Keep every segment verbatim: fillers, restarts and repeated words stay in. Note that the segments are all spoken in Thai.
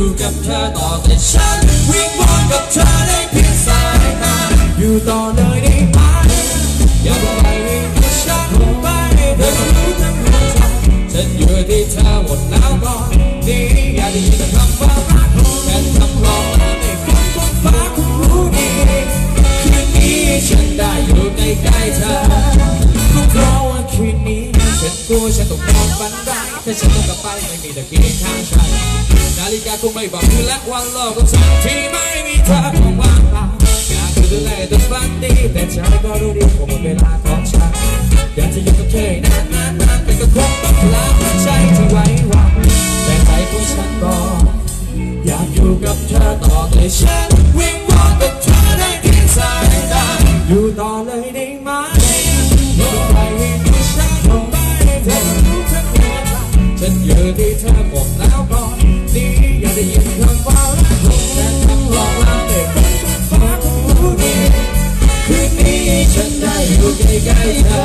อยู่กับเธอต่อแต่ฉันวิงวอนกับเธอได้เพียงสายตาอยู่ต่อเลยได้ไหมอย่าไปให้ฉันไปเธอรู้ทั้งหัวใจฉันอยู่ที่เธอหมดแล้วก่อนนี้อย่าได้ยินแต่คำว่ารักแค่คำร้องในฝันบนฟ้าคุณรู้ดีคืนนี้ฉันได้อยู่ใกล้ๆเธอก็เพราะว่าคืนนี้ฉันกลัวฉันต้องนอนฝันได้ถ้าฉันต้องกลับไปไม่มีตะเกียงข้างฉันนาฬิกาคงไม่บอกคืนและวันโลกของฉันที่ไม่มีเธอคงว่างเปล่าอยากดูแลแต่ฝันดีแต่ใจก็รู้ดีว่าหมดเวลาของฉันอยากจะอยู่กับเธอนานๆๆแต่ก็คงต้องลาใจที่ไว้วางแต่ใจของฉันบอกอยากอยู่กับเธอต่อแต่ฉันวิงวอนกับเธอได้เพียงสายตาอยู่ต่อเลยได้ไหมอย่าไปให้ฉันลงไปเธอรู้ทั้งหัวใจฉันอยู่ที่เธอหมดแล้วก่อนนี้อย่าได้ยินคำว่ารักแต่คำร้องรักเด็กฟ้าคงรู้ดีคืนนี้ฉันได้อยู่ใกล้ๆเธอ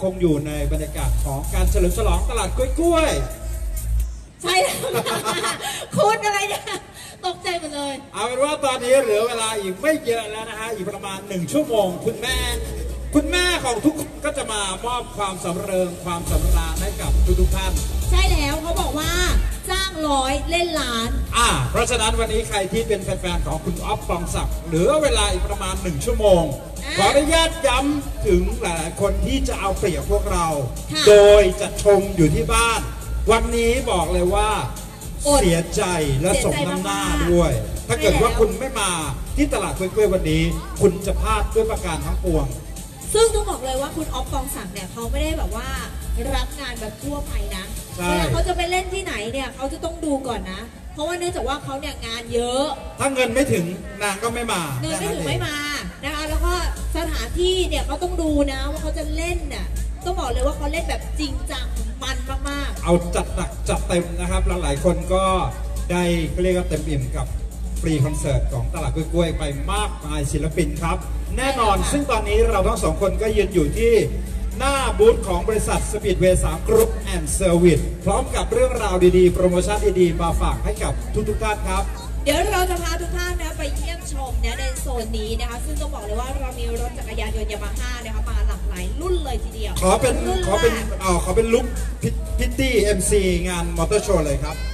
คงอยู่ในบรรยากาศของการเฉลิมฉลองตลาดกล้วยใช่แล้วคุณอะไรเนี่ยตกใจหมดเลยเอาเป็นว่าตอนนี้เหลือเวลาอีกไม่เยอะแล้วนะฮะอีกประมาณหนึ่งชั่วโมงคุณแม่คุณแม่ของทุกคนก็จะมามอบความสำเริงความสำราญให้กับทุกๆท่านใช่แล้วเขาบอกว่าจ้างร้อยเล่นล้านอ่าเพราะฉะนั้นวันนี้ใครที่เป็นแฟนๆของคุณอ๊อฟปองศักดิ์เหลือเวลาอีกประมาณหนึ่งชั่วโมงขออนุญาตย้ำถึงหลายๆคนที่จะเอาเปรียบพวกเราโดยจะชมอยู่ที่บ้านวันนี้บอกเลยว่าเสียใจและสมน้ำหน้าด้วยถ้าเกิดว่าคุณไม่มาที่ตลาดกล้วยๆวันนี้คุณจะพลาดด้วยประการทั้งปวงซึ่งต้องบอกเลยว่าคุณอ๊อฟปองศักดิ์เนี่ยเขาไม่ได้แบบว่ารับงานแบบทั่วไปนะเวลาเขาจะไปเล่นที่ไหนเนี่ยเขาจะต้องดูก่อนนะเพราะว่าเนื่องจากว่าเขาเนี่ยงานเยอะถ้าเงินไม่ถึงนางก็ไม่มาเงินไม่ถึงไม่มานะคะแล้วก็สถานที่เนี่ยเขาต้องดูนะว่าเขาจะเล่นเนี่ยต้องบอกเลยว่าเขาเล่นแบบจริงจังมันมากๆเอาจัดหนักจัดเต็มนะครับหลายๆคนก็ได้เรียกว่าเต็มอิ่มกับฟรีคอนเสิร์ตของตลาดกล้วยๆไปมากมายศิลปินครับแน่นอนซึ่งตอนนี้เราทั้งสองคนก็ยืนอยู่ที่หน้าบูธของบริษัทสปีดเวย์สามกรุ๊ปแอนด์เซอร์วิสพร้อมกับเรื่องราวดีๆโปรโมชั่นดีๆมาฝากให้กับทุกๆท่านครับเดี๋ยวเราจะพาทุกท่านนะไปเยี่ยมชมนะในโซนนี้นะคะซึ่งต้องบอกเลยว่าเรามีรถจักรยานยนต์ยามาฮ่านะคะมาหลากหลายรุ่นเลยทีเดียวขอเป็นขอเป็นเอ่อขอเป็นลุคพิตตี้เอ็มซีงานมอเตอร์โชว์เลยครับ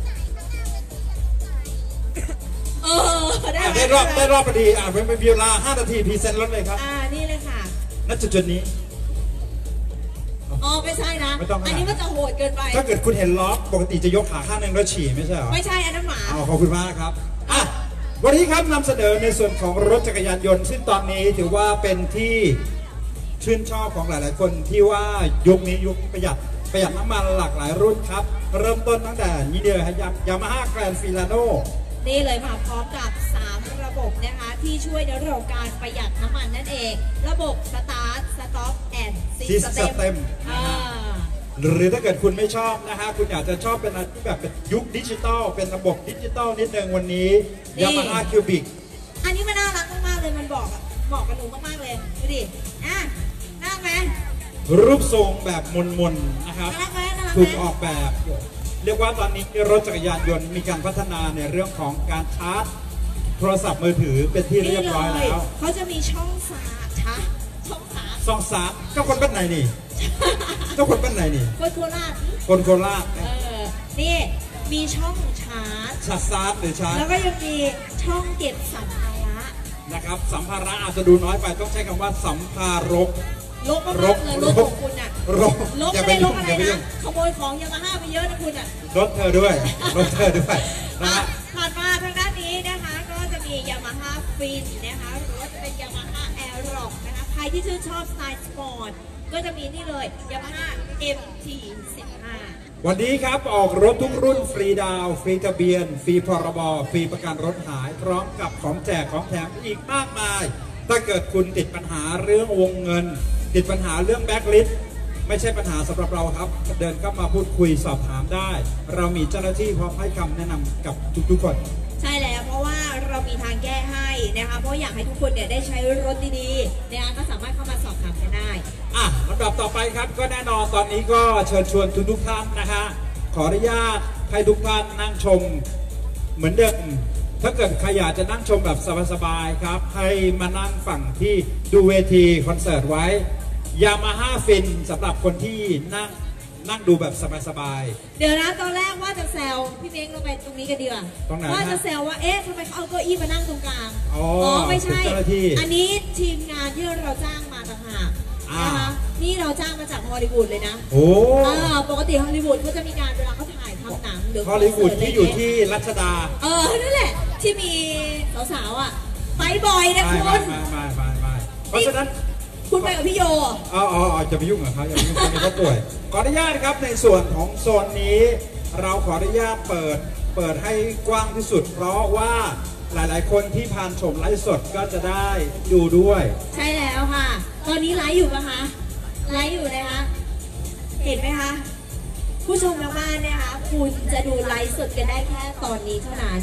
เออได้ได้รอบได้รอบพอดีอ่าเป็นเวลาห้านาทีพรีเซนต์รถเลยครับอ่านี่เลยค่ะณจุดจุดนี้อ๋อไม่ใช่นะอันนี้ก็จะโหดเกินไปถ้าเกิดคุณเห็นล็อกปกติจะยกขาข้างหนึ่งแล้วฉี่ไม่ใช่หรอไม่ใช่อันนั้นหมาอ๋อขอบคุณมากครับอ่ะวันนี้ครับนำเสนอในส่วนของรถจักรยานยนต์ซึ่งตอนนี้ถือว่าเป็นที่ชื่นชอบของหลายๆคนที่ว่ายุคนี้ยุคประหยัดประหยัดน้ำมันหลากหลายรุ่นครับเริ่มต้นตั้งแต่นี่เดียวครับยามาฮ่าแกรนด์ฟิลาโนนี่เลยมาพร้อมกับสามระบบนะคะที่ช่วยในเรื่องของการประหยัดน้ำมันนั่นเองระบบสตาร์ทสต็อปแอนด์ซิสเต็มหรือถ้าเกิดคุณไม่ชอบนะฮะคุณอยากจะชอบเป็นอะไรที่แบบเป็นยุคดิจิตอลเป็นระบบดิจิตอลนิดนึงวันนี้ยามาฮ่าคิวบิกอันนี้มันน่ารักมากๆเลยมันบอกเหมาะกับหนูมากๆเลยดูดิอ่ะน่าไหมรูปทรงแบบมนๆนะครับถูกออกแบบเรียกว่าตอนนี้รถจักรยานยนต์มีการพัฒนาในเรื่องของการชาร์จโทรศัพท์มือถือเป็นที่เรียบร้อยแล้วเขาจะมีช่องสาร์จช่องสาร์ช่องสาร์เจ้าคนบ้านไหนนี่เจ้าคนบ้านไหนนี่คนโคราชคนโคราชเออนี่มีช่องชาร์จชาร์จซาร์หรือชาร์จแล้วก็ยังมีช่องเก็บสัมภาระนะครับสัมภาระอาจจะดูน้อยไปต้องใช้คำว่าสัมภารกลบรกเลยลบของคุณอ่ะรกลบไม่ลบอะไรนะขโมยของยามาฮ่าไปเยอะนะคุณอ่ะรถเธอด้วยรถเธอด้วยนะฮะผ่านมาทางด้านนี้นะคะก็จะมียามาฮ่าฟินนะคะหรือว่าจะเป็นยามาฮ่าแอร์ร็อกนะคะใครที่ชื่นชอบสไตล์สปอร์ตก็จะมีนี่เลยยามาฮ่า เอ็ม ที สิบห้าวันนี้ครับออกรถทุกรุ่นฟรีดาวฟรีทะเบียนฟรีพรบฟรีประกันรถหายพร้อมกับของแจกของแถมอีกมากมายถ้าเกิดคุณติดปัญหาเรื่องวงเงินติดปัญหาเรื่องแบ็คลิสต์ไม่ใช่ปัญหาสำหรับเราครับเดินเข้ามาพูดคุยสอบถามได้เรามีเจ้าหน้าที่พร้อมให้คำแนะนำกับทุกๆคนใช่แล้วเพราะว่าเรามีทางแก้ให้นะคะเพราะอยากให้ทุกคนเนี่ยได้ใช้รถดีๆนะคะก็สามารถเข้ามาสอบถามกันได้อ่ะลำดับต่อไปครับก็แน่นอนตอนนี้ก็เชิญชวนทุกๆท่านนะคะขออนุญาตให้ทุกท่านนั่งชมเหมือนเดิมถ้าเกิดใครอยากจะนั่งชมแบบสบายๆครับให้มานั่งฝั่งที่ดูเวทีคอนเสิร์ตไว้ยามาฮ่าฟินสำหรับคนที่นั่งนั่งดูแบบสบายๆเดี๋ยวนะตอนแรกว่าจะแซวพี่เม้งลงไปตรงนี้กันดีกว่าว่าจะแซวว่าเอ๊ะทำไมเขาเอาเก้าอี้มานั่งตรงกลางอ๋อไม่ใช่อันนี้ทีมงานที่เราจ้างมาต่างหากนะคะนี่เราจ้างมาจากฮอลลีวูดเลยนะโอ้ปกติฮอลลีวูดเขาจะมีการเวลาเขาถ่ายทำหนังหรือฮอลลีวูดที่อยู่ที่รัชดาเออนั่นแหละที่มีสาวๆอ่ะไปบ่อยนะคุณไม่ไม่ไม่ไม่เพราะฉะนั้นคุณไปกับพี่โยอ๋ออ๋อจะไปยุ่งกับเขาอย่าไปยุ่งกับเขาป่วยขออนุญาตครับในส่วนของโซนนี้เราขออนุญาตเปิดเปิดให้กว้างที่สุดเพราะว่าหลายๆคนที่ผ่านชมไลฟ์สดก็จะได้ดูด้วยใช่แล้วค่ะตอนนี้ไลฟ์อยู่ปะคะไลฟ์อยู่นะคะเห็นไหมคะผู้ชมทางบ้านนะคะคุณจะดูไลฟ์สดกันได้แค่ตอนนี้เท่านั้นแต่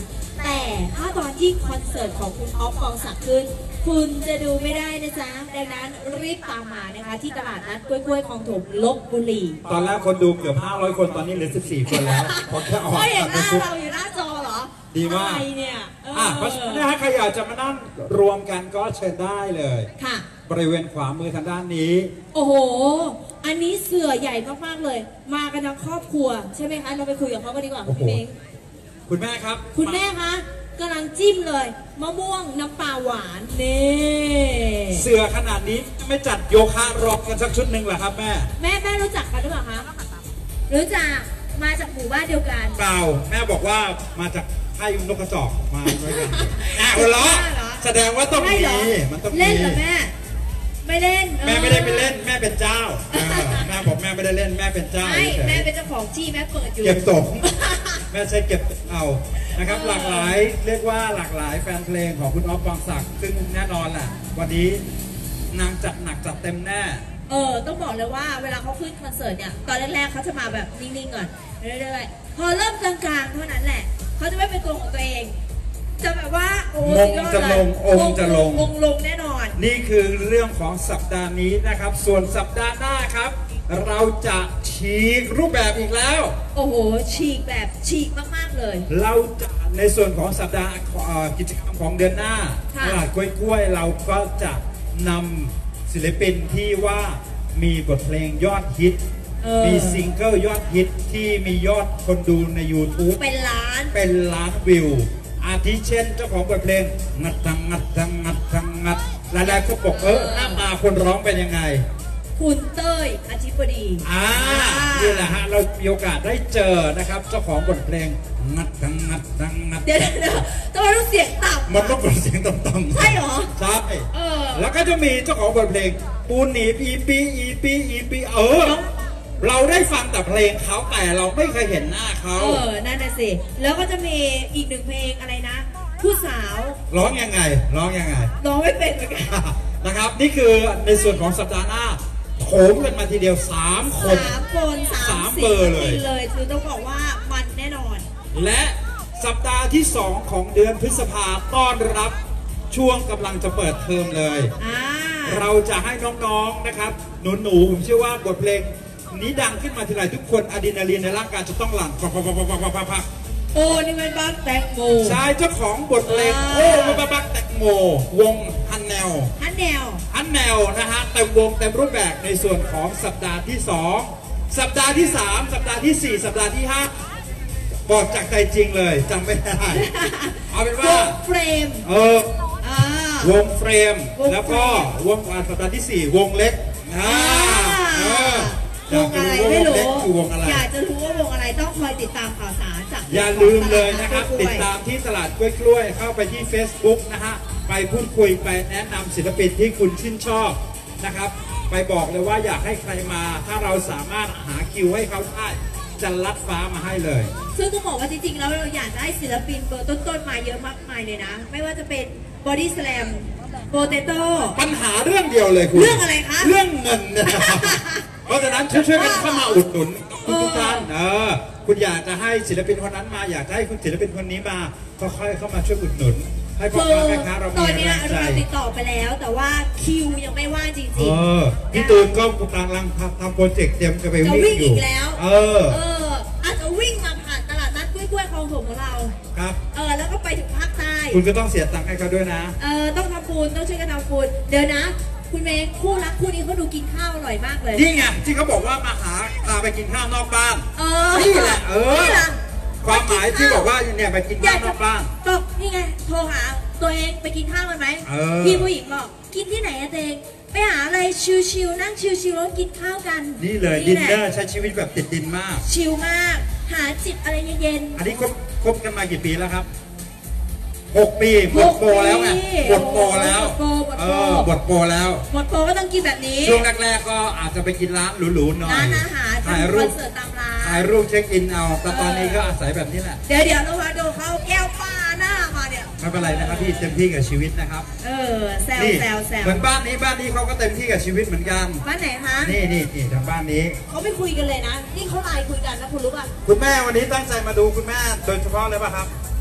แต่ถ้าตอนที่คอนเสิร์ตของคุณอ๊อฟปองศักดิ์ขึ้นคุณจะดูไม่ได้นะจ๊ะดังนั้นรีบตามมานะคะที่ตลาดนัดกล้วยๆคลองถมลพบุรีตอนแรกคนดูเกือบห้าร้อยคนตอนนี้เหลือสิบสี่คนแล้วพอแค่ออกก็เห็นหน้าเราอยู่หน้าจอเหรอดีมากเนี่ยอ่ะเพราะฉะนั้นถ้าใครอยากจะมานั่งรวมกันก็เชิญได้เลยค่ะบริเวณขวามือทางด้านนี้โอ้โหอันนี้เสื่อใหญ่มากๆเลยมากันทั้งครอบครัวใช่ไหมคะเราไปคุยกับเขากันดีกว่าพี่เม้งคุณแม่ครับคุณแม่คะกำลังจิ้มเลยมะม่วงน้ำปลาหวานนี่เสือขนาดนี้ไม่จัดโยคะร็อกกันสักชุดหนึ่งเหรอครับแม่แม่แม่รู้จักกันหรือเปล่าคะรู้จักมาจากหมู่บ้านเดียวกันเปล่าแม่บอกว่ามาจากค่ายนกกระจอกมาด้วยกันอ่ะหัวเราะแสดงว่าต้องมีมันต้องมีเล่นเหรอแม่ไม่เล่นแม่ไม่ได้ไปเล่นแม่เป็นเจ้าแม่บอกแม่ไม่ได้เล่นแม่เป็นเจ้าไม่แม่เป็นเจ้าของที่แม่เปิดอยู่เก็บตกแม่ใช้เก็บเอานะครับหลากหลายเรียกว่าหลากหลายแฟนเพลงของคุณอ๊อฟปองศักดิ์ซึ่งแน่นอนแหละวันนี้นางจัดหนักจัดเต็มแน่เออต้องบอกเลยว่าเวลาเขาขึ้นคอนเสิร์ตเนี่ยตอนแรกๆเขาจะมาแบบนิ่งๆก่อนเรื่อยๆพอเริ่มกลางๆเท่านั้นแหละเขาจะไม่เป็นตัวของตัวเองจะแบบว่าโอ้มงจะลงองจะลงองลงแน่นอนนี่คือเรื่องของสัปดาห์นี้นะครับส่วนสัปดาห์หน้าครับเราจะฉีกรูปแบบอีกแล้วโอ้โหฉีกแบบฉีกมากๆเลยเราจะในส่วนของสัปดาห์กิจกรรมของเดือนหน้าตลาดกล้วยๆเราก็จะนำศิลปินที่ว่ามีบทเพลงยอดฮิตมีซิงเกิลยอดฮิตที่มียอดคนดูใน ยูทูบเป็นล้านเป็นล้านวิวอาทิเช่นเจ้าของบทเพลงงัดทังงัดทังงัดทังงัดหลายๆคนบอกเออหน้าตาคนร้องเป็นยังไงคุณเต้ยอธิบดีอ่านี่แหละฮะเรามีโอกาสได้เจอนะครับเจ้าของบทเพลงงัดทังงัดทังงัดเดี๋ยวเดี๋ยวต้องรู้เสียงต่ำมันต้องเป็นเสียงต่ำๆใช่หรอใช่แล้วก็จะมีเจ้าของบทเพลงปูหนีปีปีอีปีอีปีเออเราได้ฟังแต่เพลงเขาแต่เราไม่เคยเห็นหน้าเขาเออนั่นน่ะสิแล้วก็จะมีอีกหนึ่งเพลงอะไรนะผู้สาวร้องยังไงร้องยังไงร้องไม่เป็นเหมือนกันนะครับนี่คือในส่วนของสัปดาห์หน้าโขมกันมาทีเดียวสามคนสามคนสามเบอร์เลยเลยคือต้องบอกว่ามันแน่นอนและสัปดาห์ที่สองของเดือนพฤษภาต้อนรับช่วงกำลังจะเปิดเทอมเลยเราจะให้น้องๆนะครับหนูๆผมเชื่อว่าบทเพลงนี้ดังขึ้นมาทีไรทุกคนอะดรีนาลีนในร่างกายจะต้องหลั่งพักพักพักพักพักพักโอ้นี่มันบักแตงโมใช่เจ้าของบทเพลงโอ้มันบักแตงโมวงฮันแนวฮันแนวฮันแนวนะฮะเต็มวงเต็มรูปแบบในส่วนของสัปดาห์ที่สองสัปดาห์ที่สามสัปดาห์ที่สี่สัปดาห์ที่ห้าบอกจากใจจริงเลยจำไม่ได้เอาเป็นว่าวงเฟรมเออวงเฟรมแล้วก็วงสัปดาห์ที่สี่วงเล็กอ่าวงอะไรไม่รู้อยากจะรู้ว่าวงอะไรต้องคอยติดตามข่าวสารจากอย่าลืมเลยนะครับติดตามที่ตลาดกล้วยๆเข้าไปที่ Facebook นะฮะไปพูดคุยไปแนะนำศิลปินที่คุณชื่นชอบนะครับไปบอกเลยว่าอยากให้ใครมาถ้าเราสามารถหาคิวให้เขาได้จะลัดฟ้ามาให้เลยซึ่งต้องบอกว่าจริงๆแล้วเราอยากได้ศิลปินเบอร์ต้นๆมาเยอะมากมายเลยนะไม่ว่าจะเป็น Body Slam Potato ปัญหาเรื่องเดียวเลยคุณเรื่องอะไรคะเรื่องเงินเพราะฉะนั้นช่วยๆกันเข้ามาอุดหนุนทุกท่านเออคุณอยากจะให้ศิลปินคนนั้นมาอยากให้คุณศิลปินคนนี้มาก็ค่อยเข้ามาช่วยอุดหนุนให้พ่อค้าแม่ค้าเรามีแรงใจเราติดต่อไปแล้วแต่ว่าคิวยังไม่ว่างจริงๆพี่ตูนก็กำลังทำโปรเจกต์เตรียมจะไปวิ่งอยู่เออเอออาจจะวิ่งมาผ่านตลาดนัดกล้วยๆคลองถมของเราครับเออแล้วก็ไปถึงภาคใต้คุณก็ต้องเสียตังค์ให้เขาด้วยนะเออต้องทำบุญต้องช่วยกันทำบุญเดี๋ยวนะคุณเมย์คู่รักคู่นี้เขาดูกินข้าวอร่อยมากเลยนี่ไงที่เขาบอกว่ามาหาพาไปกินข้าวนอกบ้านเออนี่แหละเออความหมายที่บอกว่าเนี่ยไปกินข้าวนอกบ้านก็นี่ไงโทรหาตัวเองไปกินข้าวกันไหมพี่ผู้หญิงบอกกินที่ไหนอะเองไปหาอะไรชิวๆนั่งชิวๆแล้วกินข้าวกันนี่เลยดินเนอร์ใช้ชีวิตแบบติดดินมากชิลมากหาจิบอะไรเย็นๆอันนี้คบคบกันมากี่ปีแล้วครับหกปีหมดโปรแล้วไงหมดโปรแล้วเออหมดโปรแล้วหมดโปรก็ต้องกินแบบนี้ช่วงแรกๆก็อาจจะไปกินร้านหรูๆหน่อยร้านอาหารถ่ายรูปถ่ายรูปเช็คอินเอาแต่ตอนนี้ก็อาศัยแบบนี้แหละเดี๋ยวเดี๋ยวเรามาดูเขาแก้วปลาหน้ามาเนี่ยไม่เป็นไรนะครับพี่เต็มที่กับชีวิตนะครับเออแซวแซวแซวเหมือนบ้านนี้บ้านนี้เขาก็เต็มที่กับชีวิตเหมือนกันบ้านไหนคะนี่นี่นี่ทางบ้านนี้เขาไม่คุยกันเลยนะนี่เขาไลน์คุยกันนะคุณรู้ป่ะคุณแม่วันนี้ตั้งใจมาดูคุณแม่โดยเฉพาะเลยป่ะครับ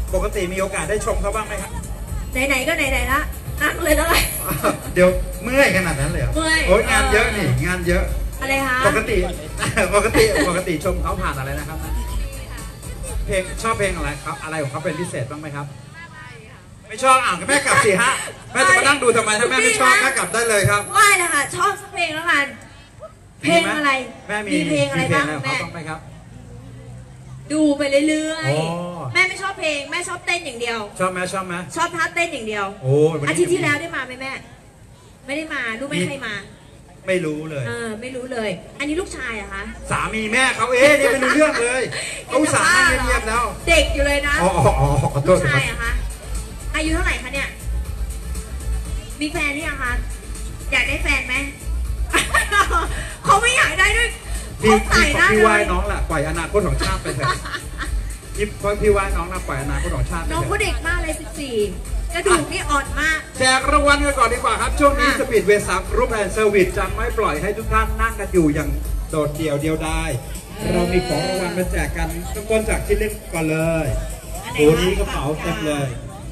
ปกติมีโอกาสได้ชมเขาบ้างไหมครับไหนๆก็ไหนๆละนั่งเลยแล้วไงเดี๋ยวเมื่อยขนาดนั้นเลยเมื่อยโอ้ยงานเยอะนี่งานเยอะอะไรคะปกติปกติปกติชมเขาผ่านอะไรนะครับเพลงชอบเพลงอะไรครับอะไรของเขาเป็นพิเศษบ้างไหมครับไม่ชอบอ่านแม่กลับสิฮะแม่จะมานั่งดูทำไมถ้าแม่ไม่ชอบแม่กลับได้เลยครับว่านะคะชอบสักเพลงแล้วกันเพลงอะไรแม่มีเพลงอะไรบ้างแม่ต้องไปครับดูไปเรื่อยๆแม่ไม่ชอบเพลงแม่ชอบเต้นอย่างเดียวชอบไหมชอบไหมชอบท่าเต้นอย่างเดียวโอ้อาทิตย์ที่แล้วได้มาไหมแม่ไม่ได้มาลูกไม่ใครมาไม่รู้เลยเออไม่รู้เลยอันนี้ลูกชายอะคะสามีแม่เขาเอ๊ะนี่ไม่รู้เรื่องเลยเขาสามีเงียบแล้วเด็กอยู่เลยนะอ๋ออ๋อขอโทษลูกชายอะคะอายุเท่าไหร่คะเนี่ยมีแฟนหรือยังคะอยากได้แฟนไหมเขาไม่อยากได้ด้วยพี่พี่วายน้องแหละปล่อยอนาคตของชาติไปเถอะพี่พี่วายน้องนะปล่อยอนาคตของชาติน้องเขาเด็กมากเลยสิบสี่กระดูกนี่อ่อนมากแจกรางวัลกันก่อนดีกว่าครับช่วงนี้สปีดเวย์สามรูปแอนเซอร์วิสจะไม่ปล่อยให้ทุกท่านนั่งกันอยู่อย่างโดดเดี่ยวเดียวได้เรามีของรางวัลมาแจกกันต้นต้นจากชิ้นเล็กก่อนเลยโอ้นี้กระเป๋าเต็มเลย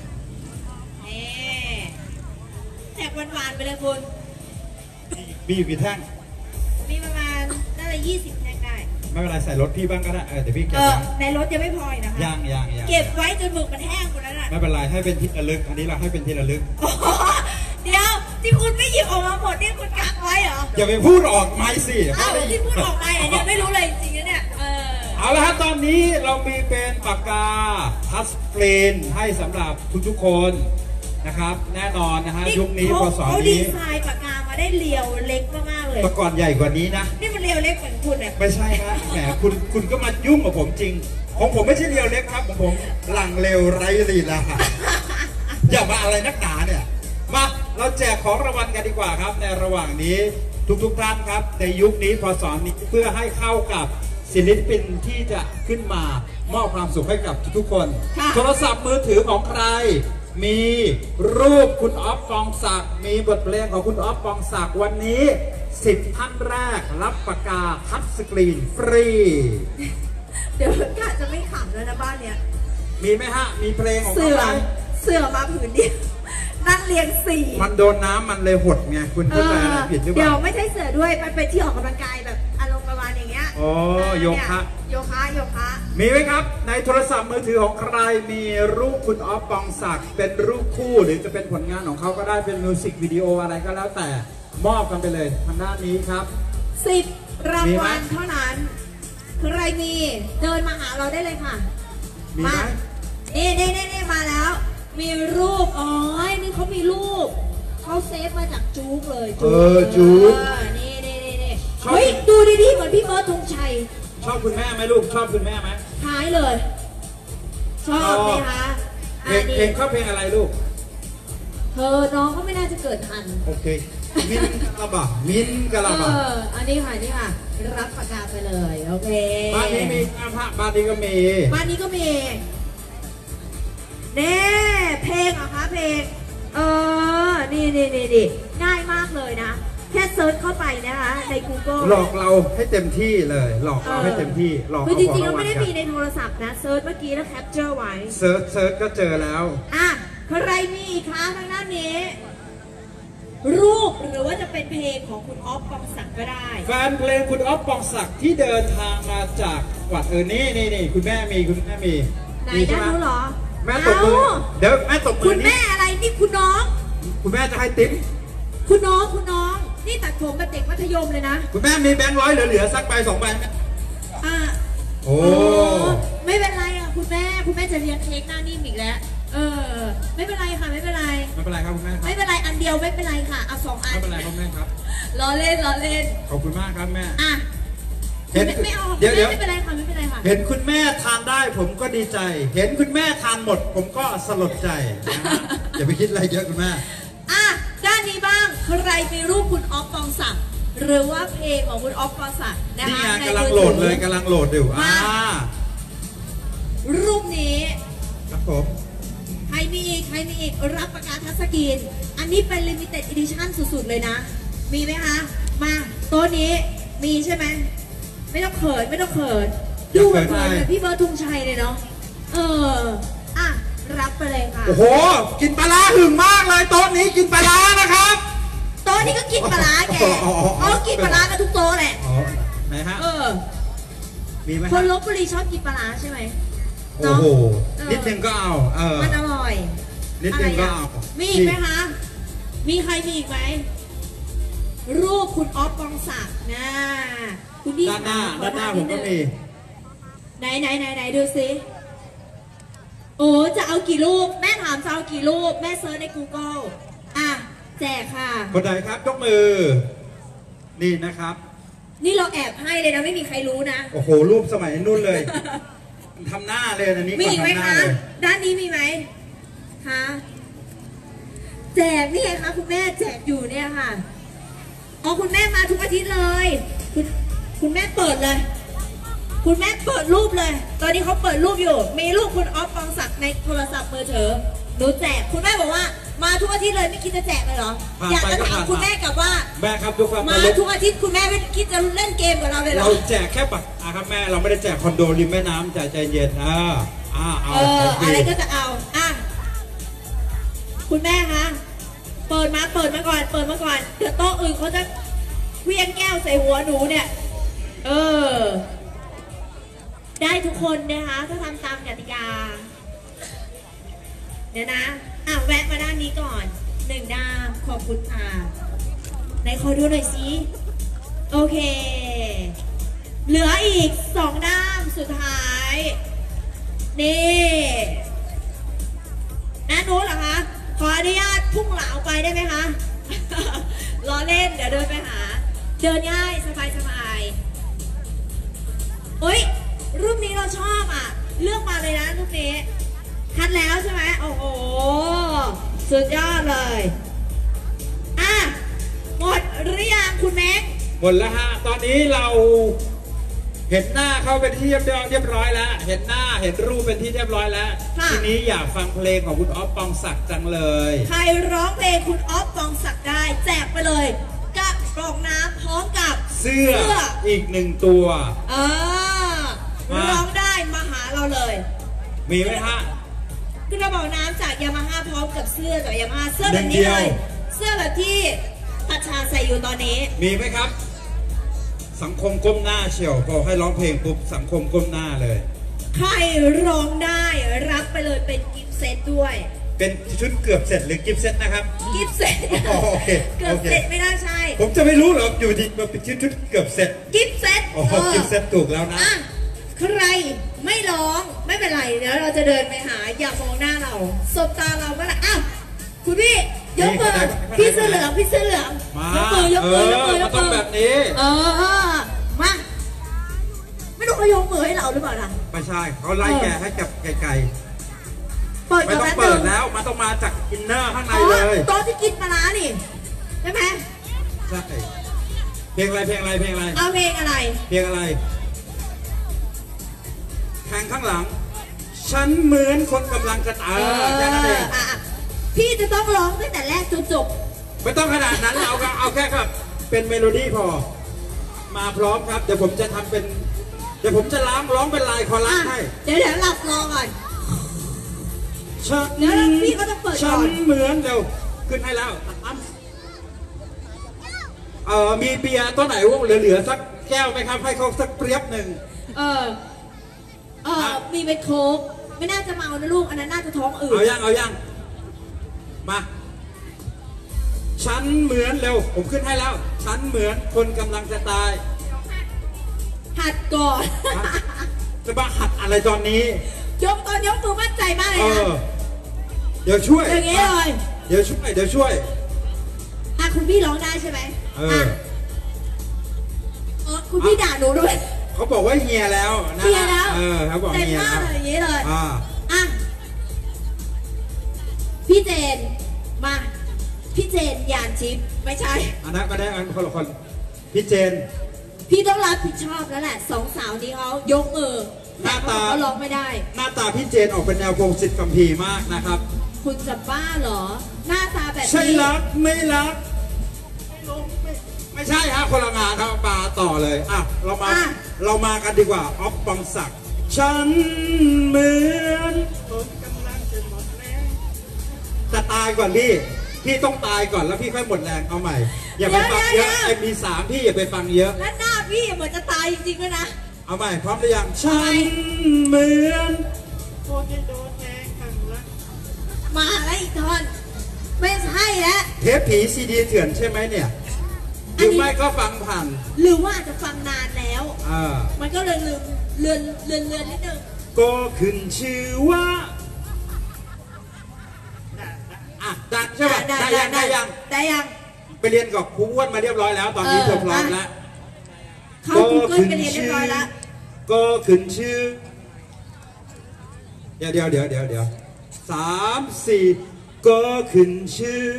แจกหวานๆไปเลยคุณมีอยู่กี่แท่งมีประมาณน่าจะยี่สิบแท่งได้ไม่เป็นไรใส่รถพี่บ้างก็ได้เออเดี๋ยวพี่เก็บในรถยังไม่พอนะคะยังยังยังเก็บไว้จนหมึกมันแห้งหมดแล้วน่ะไม่เป็นไรให้เป็นที่ระลึกอันนี้เราให้เป็นที่ระลึกเดี๋ยวที่คุณไม่หยิบออกมาหมดนี่คุณกักไว้เหรออย่าไปพูดออกไม่สิอ้าวที่พูดออกไปเนี่ยไม่รู้เลยจริงๆเนี่ยเออเอาละฮะตอนนี้เรามีเป็นปากกาทัชสกรีนให้สำหรับทุกๆคนนะครับแน่นอนนะฮะยุคนี้พอสอนนี้เขาดีไซน์ปากกามาได้เรียวเล็กมากๆเลยปากกาใหญ่กว่านี้นะนี่มันเรียวเล็กเหมือนคุณเนี่ยไม่ใช่นะแหมคุณคุณก็มายุ่งกับผมจริงของผมไม่ใช่เรียวเล็กครับของผมหลังเร็วไร้ลีลาอย่ามาอะไรนักหนาเนี่ยมาเราแจกของรางวัลกันดีกว่าครับในระหว่างนี้ทุกๆท่านครับในยุคนี้พอสอนนี้เพื่อให้เข้ากับศิลปินที่จะขึ้นมามอบความสุขให้กับทุกๆคนโทรศัพท์มือถือของใครมีรูปคุณอ๊อฟปองศักดิ์มีบทเพลงของคุณอ๊อฟปองศักดิ์วันนี้สิบท่านแรกรับปากกาทัชสกรีนฟรีเดี๋ยวกะจะไม่ขำแล้วนะบ้านเนี้ยมีไหมฮะมีเพลงของเสือเสือมาผืนเดียวนั่งเรียงสี่มันโดนน้ำมันเลยหดไงคุณเข้าใจอะไรผิดหรือเปล่าเดี๋ยวไม่ใช่เสือด้วยมันเป็นที่ออกกำลังกายแบบอารมณ์ประมาณอย่างเงี้ยโอ้โยคะโยคะโยคะมีไหมครับในโทรศัพท์มือถือของใครมีรูปคุณอ๊อฟปองศักดิ์เป็นรูปคู่หรือจะเป็นผลงานของเขาก็ได้เป็นมิวสิกวิดีโออะไรก็แล้วแต่มอบกันไปเลยทางด้านนี้ครับสิบรางวัลเท่านั้นใครมีเดินมาหาเราได้เลยค่ะมีไหมนี่นี่นี่มาแล้วมีรูปอ๋อนี่เขามีรูปเขาเซฟมาจากจู๊กเลยเออจู๊กนี่นี่นี่นี่เฮ้ยดูดีๆเหมือนพี่เบิร์ดธงชัยชอบคุณแม่ไหมลูกชอบคุณแม่ไหมคล้ายเลยชอบไหมคะเพลงเพลงชอบเพลงอะไรลูกเธอน้องก็ไม่น่าจะเกิดทันโอเคมินกระบะมินกระบะเอออันนี้ค่ะนี่ค่ะรับปากกาไปเลยโอเคบ้านนี้มีบ้านนี้ก็มีบ้านนี้ก็มีเน่เพลงเหรอคะเพลงเออนี่นี่นี่นี่ง่ายมากเลยนะแค่เซิร์ชเข้าไปนะคะใน Google หลอกเราให้เต็มที่เลยหลอกเราให้เต็มที่หลอกคือจริงๆเราไม่ได้มีในโทรศัพท์นะเซิร์ชเมื่อกี้แล้วแคปเจอร์ไว้เซิร์ชเซิร์ชก็เจอแล้วอ่ะใครมีอีกคะทางด้านนี้รูปหรือว่าจะเป็นเพลงของคุณอ๊อฟปองศักดิ์ก็ได้แฟนเพลงคุณอ๊อฟปองศักดิ์ที่เดินทางมาจากวัดเออนี่นี่นี่คุณแม่มีคุณแม่มีไหนได้รู้หรอแม่ตบมือเดี๋ยวแม่ตบมือคุณแม่อะไรนี่คุณน้องคุณแม่จะให้ติ๊บคุณน้องคุณน้องนี่ตัดผมแบบเด็กมัธยมเลยนะคุณแม่มีแบงค์ร้อยเหลือๆสักใบสองใบไหมอ่าโอ้ไม่เป็นไรอ่ะคุณแม่คุณแม่จะเลี้ยงเค้กหน้านิ่มอีกแล้วเออไม่เป็นไรค่ะไม่เป็นไรไม่เป็นไรครับคุณแม่ไม่เป็นไรอันเดียวไม่เป็นไรค่ะเอาสองอันไม่เป็นไรครับแม่ครับล้อเล่นล้อเล่นขอบคุณมากครับแม่อ่ะเห็นไม่เอาเดี๋ยวเดี๋ยวไม่เป็นไรค่ะไม่เป็นไรค่ะเห็นคุณแม่ทานได้ผมก็ดีใจเห็นคุณแม่ทานหมดผมก็สลดใจอย่าไปคิดอะไรเยอะคุณแม่อ่ะด้านนี้บ้างใครมีรูปคุณอ๊อฟปองศักดิ์หรือว่าเพลงของคุณอ๊อฟปองศักดิ์นะคะนี่กำลังโหลดเลยกำลังโหลดอยู่อ่ารูปนี้ครับผมใครมีอีกใครมีอีกรับปากกาทัชสกรีนอันนี้เป็น limited edition สุดๆเลยนะมีไหมคะมาโต๊ะนี้มีใช่ไหมไม่ต้องเขินไม่ต้องเขินดูเหมือนพี่เบิร์ดธงชัยเลยเนาะเอออ่ะรับไปเลยค่ะโอ้โหกินปลาร้าหึงมากเลยโต๊ะนี้กินปลาร้านะครับโต๊ะนี้ก็กินปลาร้าแกเขากินปลาร้ากันทุกโต๊ะแหละอ๋อไหนฮะเออมีไหมคนลบบุรีชอบกินปลาร้าใช่ไหมโอ้โหนิดนึงก็เอาเออมันอร่อยนิดนึงก็เอามีอีกไหมคะ มีใครมีอีกไหมรูปคุณอ๊อฟปองศักดิ์นะคุณพี่ด้านหน้าด้านหน้าผมก็มีไหนไหนไหนไหนดูสิโอ้จะเอากี่รูปแม่ถามจะเอากี่รูปแม่เซิร์ชใน Google อ่ะแจกค่ะคนใดครับยกมือ นี่นะครับนี่เราแอบให้เลยนะไม่มีใครรู้นะโอ้โหรูปสมัยนู่นเลยทำหน้าเลยอันนี้มีอีกไหมทำน้าคะเลยด้านนี้มีไหมคะแจกนี่ไงคะคุณแม่แจกอยู่เนี่ยค่ะอ๋อคุณแม่มาทุกอาทิตย์เลยคุณคุณแม่เปิดเลย คุณแม่เปิดรูปเลย ตอนนี้เขาเปิดรูปอยู่ มีรูปคุณอ๊อฟปองศักดิ์ในโทรศัพท์มือถือหนูแจกคุณแม่บอกว่ามาทุกอาทิตย์เลยไม่คิดจะแจกเลยเหรออยากจะถามคุณแม่กลับว่าแม่ครับทุกความมาเคารพทุกอาทิตย์คุณแม่ไม่คิดจะเล่นเกมกับเราเลยเหรอเราแจกแค่ปักอ่ะครับแม่เราไม่ได้แจกคอนโดริมแม่น้ำใจใจเย็นอ่าอ่าเอาเออโเคอะไรก็จะเอาอ่ะคุณแม่คะเปิดมาเปิดมาก่อน เปิดมาก่อนเดี๋ยวโต๊ะอื่นเขาจะเวียงแก้วใส่หัวหนูเนี่ย เออ ได้ทุกคนนะคะถ้าทำตามกติกาเดี๋ยวนะอ่ะแวะมาด้านนี้ก่อนหนึ่งด้ามขอบคุณค่ะไหนขอดูหน่อยสิโอเค เหลืออีกสองด้ามสุดท้ายนี่นะโน้ตเหรอคะขออนุญาตพุ่งเหลาไปได้ไหมคะ ล้อเล่นเดี๋ยวเดินไปหาเดินง่ายสบายสบายเฮ้ยรูปนี้เราชอบอ่ะเลือกมาเลยนะรูปนี้คัดแล้วใช่ไหมโอ้โหสุดยอดเลยอ่ะหมดหรือยังคุณแม็กหมดแล้วฮะตอนนี้เราเห็นหน้าเขาเป็นที่เรียบร้อยเรียบร้อยแล้วเห็นหน้าเห็นรูปเป็นที่เรียบร้อยแล้วทีนี้อยากฟังเพลงของคุณอ๊อฟปองศักดิ์จังเลยใครร้องเพลงคุณอ๊อฟปองศักดิ์ได้แจกไปเลยกับกล่องน้ำพร้อมกับเสื้ออีกหนึ่งตัวเออร้องได้มาหาเราเลยมีไหมฮะกระบอกน้ำจากยามาฮ่าพร้อมกับเสื้อจากยามาฮ่าเสื้อแบบนี้เลย เสื้อแบบที่พัชชาใส่อยู่ตอนนี้มีไหมครับ สังคมก้มหน้าเชียวพอให้ร้องเพลงปุ๊บสังคมก้มหน้าเลยใครร้องได้รับไปเลยเป็นกิฟต์เซตด้วยเป็นชุดเกือบเสร็จหรือกิฟต์เซตนะครับกิฟต์เซตอ๋อโอเคเกือบเสร็จไม่น่าใช่ผมจะไม่รู้หรอกอยู่ดีมาเป็นชุดชุดเกือบเสร็จกิฟต์เซตโอ้โหกิฟต์เซตถูกแล้วนะอ่ะใครไม่ร้องไม่เป็นไรเดี๋ยวเราจะเดินไปหาอย่ามองหน้าเราสบตาเราก็ได้อ้าวคุณพี่ยกมือพี่เสื้อเหลืองพี่เสื้อเหลืองมายกมือยกมือยกมือยกต้มืองอแบบนี้เออมาไม่รู้เขายกมือให้เราหรือเปล่าล่ะไม่ใช่เขาไล่แกให้กับไกลเปิดๆไม่ก่อนต้องแป๊บเปินึดงแล้วมันต้องมาจากอินเนอร์ข้างในอ๋อเลยโต๊ะที่กินปลาร้านี่ใช่ไหมใช่เพลงอะไรเพลงอะไรเพลงอะไรเอาเพลงอะไรเพลงอะไรแทงข้างหลัง ฉันเหมือนคนกำลังจะตายแค่นั้นเองอ่ะพี่จะต้องร้องตั้งแต่แรกจนจบไม่ต้องขนาดนั้นเอาเอาแค่ครับเป็นเมโลดี้พอ มาพร้อมครับเดี๋ยวผมจะทำเป็นเดี๋ยวผมจะล้างร้องเป็นลายคอรัสให้เดี๋ยวเดี๋ยวหลับรอก่อนฉันเดี๋ยวพี่เขาจะเปิดก่อนฉันเหมือนเร็วขึ้นให้แล้วตั้มเอ่อมีเบียร์ตัวไหนว่างเหลือๆสักแก้วไหมครับให้เขาสักเปรียบหนึ่งเออเออมีเป็นโค้กไม่น่าจะเมานะลูกอันนั้นน่าจะท้องอืดเอายังเอายังมาฉันเหมือนเร็วผมขึ้นให้แล้ว ฉันเหมือนคนกำลังจะตายหัดก่อนจะมาหัดอะไรตอนนี้ยกตอนยกมือมั่นใจมากเลเอยนะอเดี๋ยวช่วยอย่างนี้เลยเดี๋ยวช่วยเดี๋ยวช่วยอ่ะคุณพี่ร้องได้ใช่ไหมเออะเออคุณพี่ด่าหนูด้วยเขาบอกว่าเฮียแล้วนะเฮียแล้วเออเขาบอกเต็มเฮียมากแล้วเลยอย่างนี้เลยอ่าอ่ะพี่เจนมา พี่เจนยานชิปไม่ใช่อันนั้นก็ได้อันคนละคนพี่เจนพี่ต้องรับผิดชอบแล้วแหละสองสาวนี้เขายกมือหน้าตาเขาร้องไม่ได้หน้าตาพี่เจนออกเป็นแนวพงศิษฐ์กัมพีร์มากนะครับคุณจะบ้าเหรอ หน้าตาแบบใช่นี้รักไม่รักไม่ใช่ฮะคนละงานครับปาต่อเลยอ่ะเรามาอ่ะเรามากันดีกว่าออฟปองศักดิ์ฉันเหมือนคนกำลังจะหมดตายก่อนพี่พี่ต้องตายก่อนแล้วพี่ค่อยหมดแรงเอาใหม่อย่าไปฟังเยอะไอ้มีสามพี่อย่าไปฟังเยอะแล้วหน้าพี่เหมือนจะตายจริงๆด้วยนะเอาใหม่พร้อมหรือยังฉันเหมือนโดนโดนแทงข้างหลังมาแล้วอีกท่อนไม่ใช่แล้วเทปผีซีดีเถื่อนใช่ไหมเนี่ยหรือไม่ก็ฟังผ่านหรือว่าจะฟังนานแล้วอ่ามันก็เลยลืมเลือนเลือนเลือนนิดนึงก็ขึ้นชื่อว่าอ่ะได้ใช่ป่ะได้ยังได้ยังได้ยังไปเรียนกับครูอ้วนมาเรียบร้อยแล้วตอนนี้เธอพร้อมแล้วเขาคูเกิลไปเรียนเรียบร้อยแล้วก็ขึ้นชื่อเดี๋ยวเดี๋ยวเดี๋ยวเดี๋ยวเดี๋ยวสามสี่ก็ขึ้นชื่อ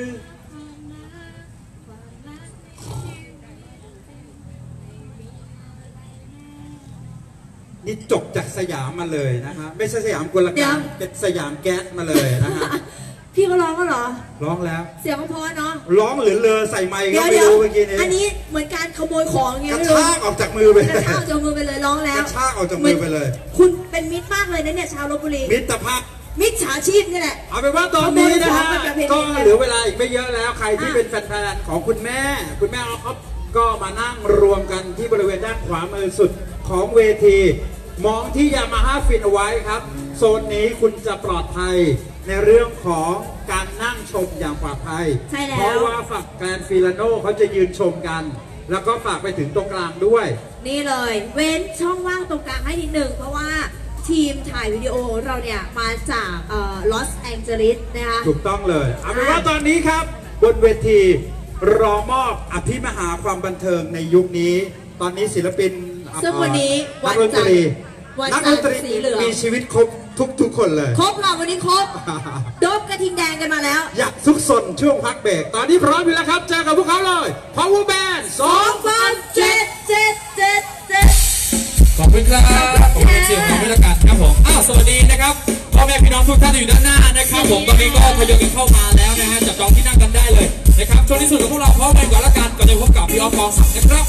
นี่จบจากสยามมาเลยนะฮะไม่ใช่สยามกลการเป็นสยามแก๊สมาเลยนะฮะพี่ก็ร้องก็หรอร้องแล้วเสียงเพราะเนาะร้องหรือเลอใส่ไมค์ก็ไม่รู้เมื่อกี้นี้อันนี้เหมือนการขโมยของอย่างเงี้ยกระชากออกจากมือไปกระชากออกจากมือไปเลยร้องแล้วกระชากออกจากมือไปเลยคุณเป็นมิตรมากเลยนะเนี่ยชาวลพบุรีมิตรภาพมิจฉาชีพนี่แหละเอาเป็นว่าตอนนี้นะฮะก็เหลือเวลาอีกไม่เยอะแล้วใครที่เป็นแฟนๆของคุณแม่คุณแม่เขาก็มานั่งรวมกันที่บริเวณด้านขวามือสุดของเวทีมองที่ยามาฮ่าฟินเอาไว้ครับโซนนี้คุณจะปลอดภัยในเรื่องของการนั่งชมอย่างปลอดภัยเพราะว่าฝั่งแกรนด์ฟิลาโนเขาจะยืนชมกันแล้วก็ฝากไปถึงตรงกลางด้วยนี่เลยเว้นช่องว่างตรงกลางให้นิดหนึ่งเพราะว่าทีมถ่ายวิดีโอเราเนี่ยมาจากลอสแองเจลิสนะคะถูกต้องเลยเอาเป็นว่าตอนนี้ครับบนเวทีรอมอบอภิมหาความบันเทิงในยุคนี้ตอนนี้ศิลปินซึ่งวันนี้วันจันทร์นักดนตรีมีชีวิตครบทุกทุกคนเลยครบเราวันนี้ครบโดบกระทิงแดงกันมาแล้วอยากซุกซนช่วงพักเบรกตอนนี้พร้อมอยู่แล้วครับเจอกับพวกเขาเลย Power Band สองพันเจ็ดเจ็ดเจ็ดเจ็ดขอบคุณครับผมเป็นเสี่ยวของวิทยาการครับผมอ้าวสวัสดีนะครับพ่อแม่พี่น้องทุกท่านอยู่ด้านหน้านะครับผมตอนนี้ก็ทยอยกันเข้ามาแล้วนะฮะจับจองที่นั่งกันได้เลยนะครับช่วงที่สุดของพวกเราพร้อมกันก่อนละกันก่อนจะพบกับพี่ออฟปองศักดิ์นะครับ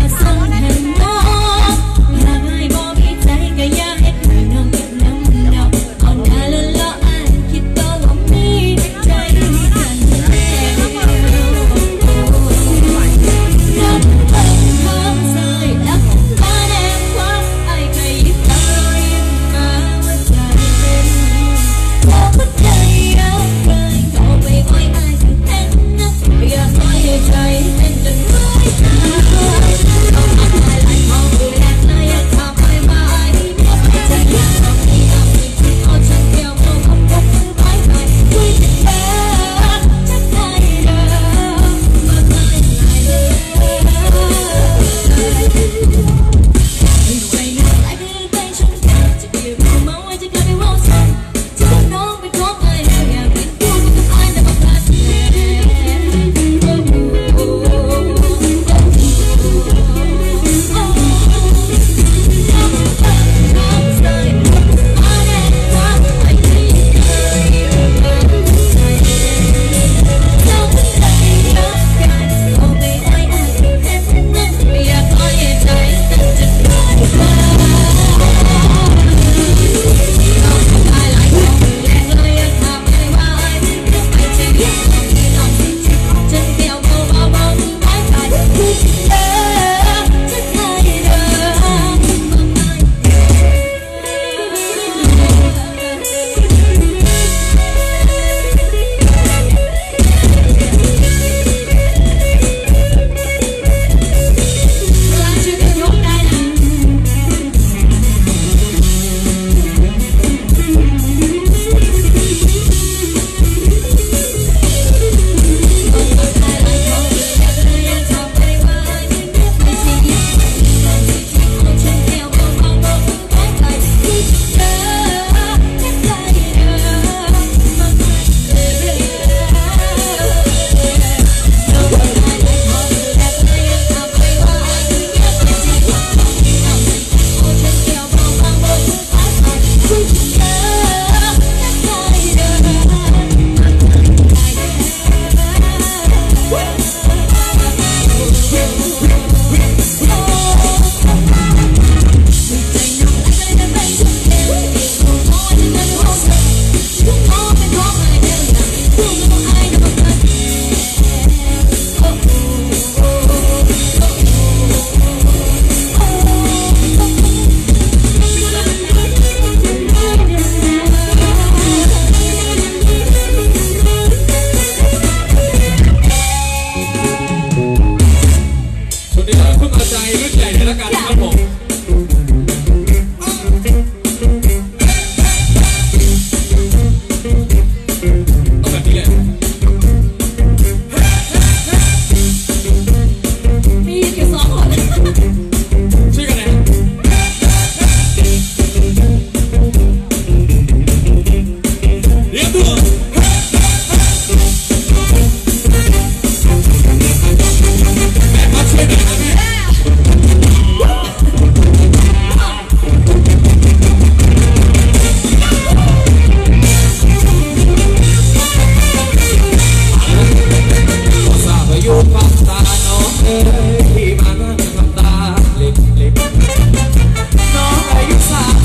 อยากให้น้องเก็บน้ำ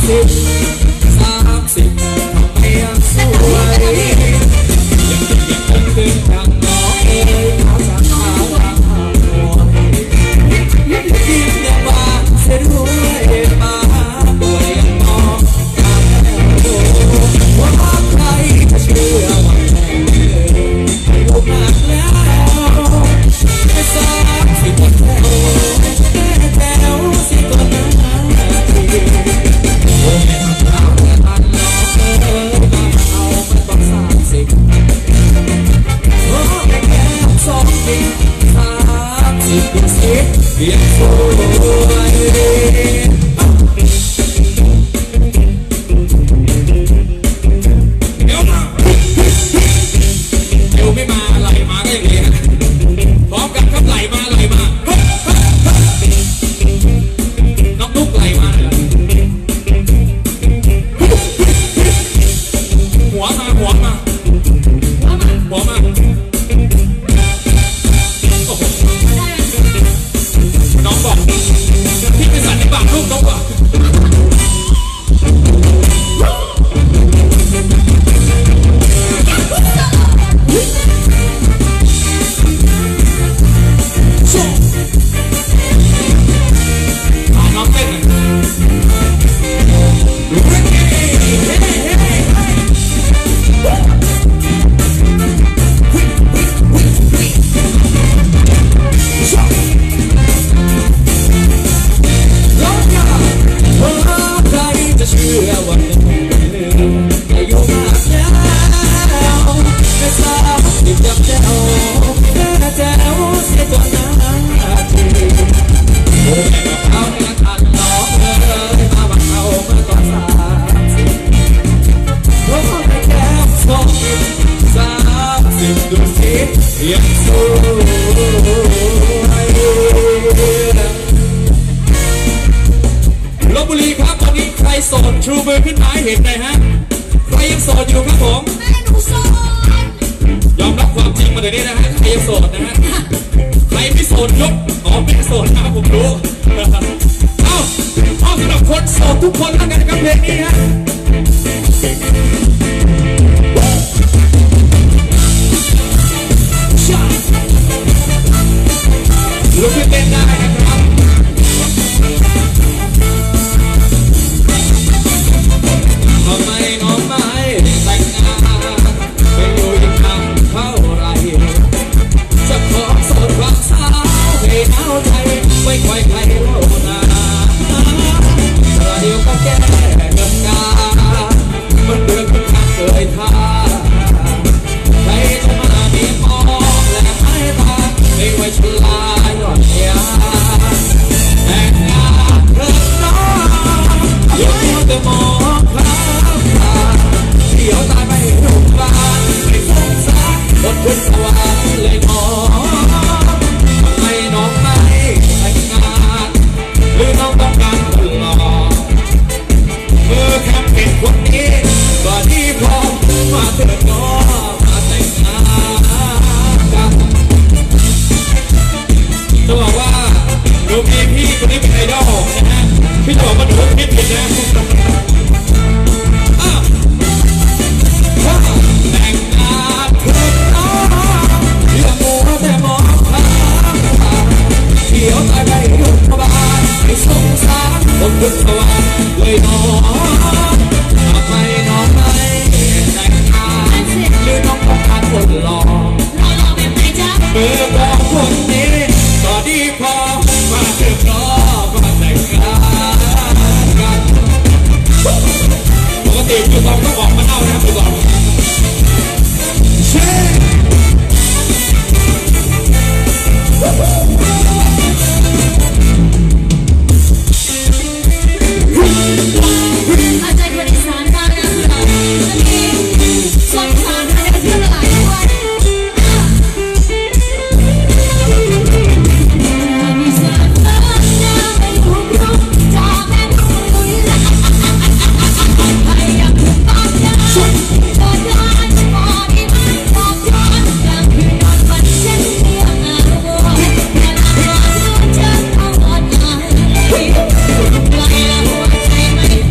สิบสามสิบทำไมยังสวยยังเป็นยังคงเดินทางน้องเอ๋ยขาวสาวขาวทางหางหัวยิ้มเนี่ยว่าเสียด้วยมาป่วยยังมองตาแก้วโดว่าใครจะเชื่อว่าแม่ให้ลูกหนักแล้วไม่ทราบสิบแถวแม่แถวสิตัวนั้นโอ้แม่ทำเราแต่ทันน้องเอ๋ยมาเอามาต้องสามสิบโอ้แม่แก้วสองสิบสามสิบเป็นสิบเพียงสวยเดี๋ยวมาเดี๋ยวไม่มาไหลมาก็อย่างนี้พร้อมกันครับไหลมาไหลมาน้องนุ๊กไหลมาหัวมาหัวมาหัวมาโอ้โหน้องบอกพี่เป็นสันนิบาตลูกน้องบอกน้องเต้นเชื่อว่าอายุมากแล้วไม่ทราบดิบจับแจ้วแม่แจ้วเสียตัวนั้นทีโอ้แม่บอกเขาในทันน้องเลยมาบังเอามาก่อนสามสิบโอ้แม่แก้วสองสิบสามสิบดูสิยังสวยลพบุรีครับตอนนี้ใครโสดชูมือขึ้นมาให้เห็นหน่อยฮะใครยังโสดอยู่ครับผมแม่หนูโสดยอมรับความจริงมาเดี๋ยวนี้นะฮะใครยังโสดนะฮะใครไม่โสดยกอ๋อไม่โสดนะผมรู้เอ้าเอาสำหรับคนโสดทุกคนแล้วกันกับเพลงนี้ฮะลุกขึ้นเต้นได้นะครับน้องไม่น้องไม่แต่งงานไปอยู่ยังทำเท่าไรจะขอโสดความสาวให้เอาใจไม่ค่อยใครเล่านาประเดี๋ยวก็แก้เงินงานมันเดือดเป็นทางเกยท่าใครจะมามีมองและให้ตาไม่ไว้ชลายหย่อนยาแต่งงานเถิดน้องอย่ามัวแต่มองเดี๋ยวตายไปโรงพยาบาลไม่สงสารบนขึ้นสวรรค์เลยน้องทำไมน้องไม่แต่งงานหรือน้องต้องการคนหล่อเมื่อแค่เป็นคนนี้ก็ดีพอมาเถิดน้องมาแต่งงานกันจะบอกว่าหนูมีพี่คนนี้เป็นไอดอลนะฮะพี่จะบอกว่าหนูคิดผิดนะแต่งงานเถิดน้องอย่ามัวแต่มองข้ามเดี๋ยวตายไปโรงพยาบาลไม่สงสารคนทุกสวรรค์เลยน้องทำไมน้องไม่แต่งงานหรือน้องต้องการคนหล่อเมื่อบอกคนนี้ก็ดีพอมาเถิดน้องมาแต่งงานกันปกติอยู่ตองต้องออกมาเน่านะครับอยู่ตองเช่อาจารย์คนอีสานบ้างนะคือเราจะมีส่วนความในเพื่อนหลายคนมีสารตั้งหน้าไม่รู้รู้จากแม่คุยละใครอยากรู้บ้างนะก็ได้พอดีมันบอกย้อนกลางคืนนอนฝันเช่นเดียวกันแต่ละวันรู้จักเอาหมดเลยปล่อยละหัวใจไม่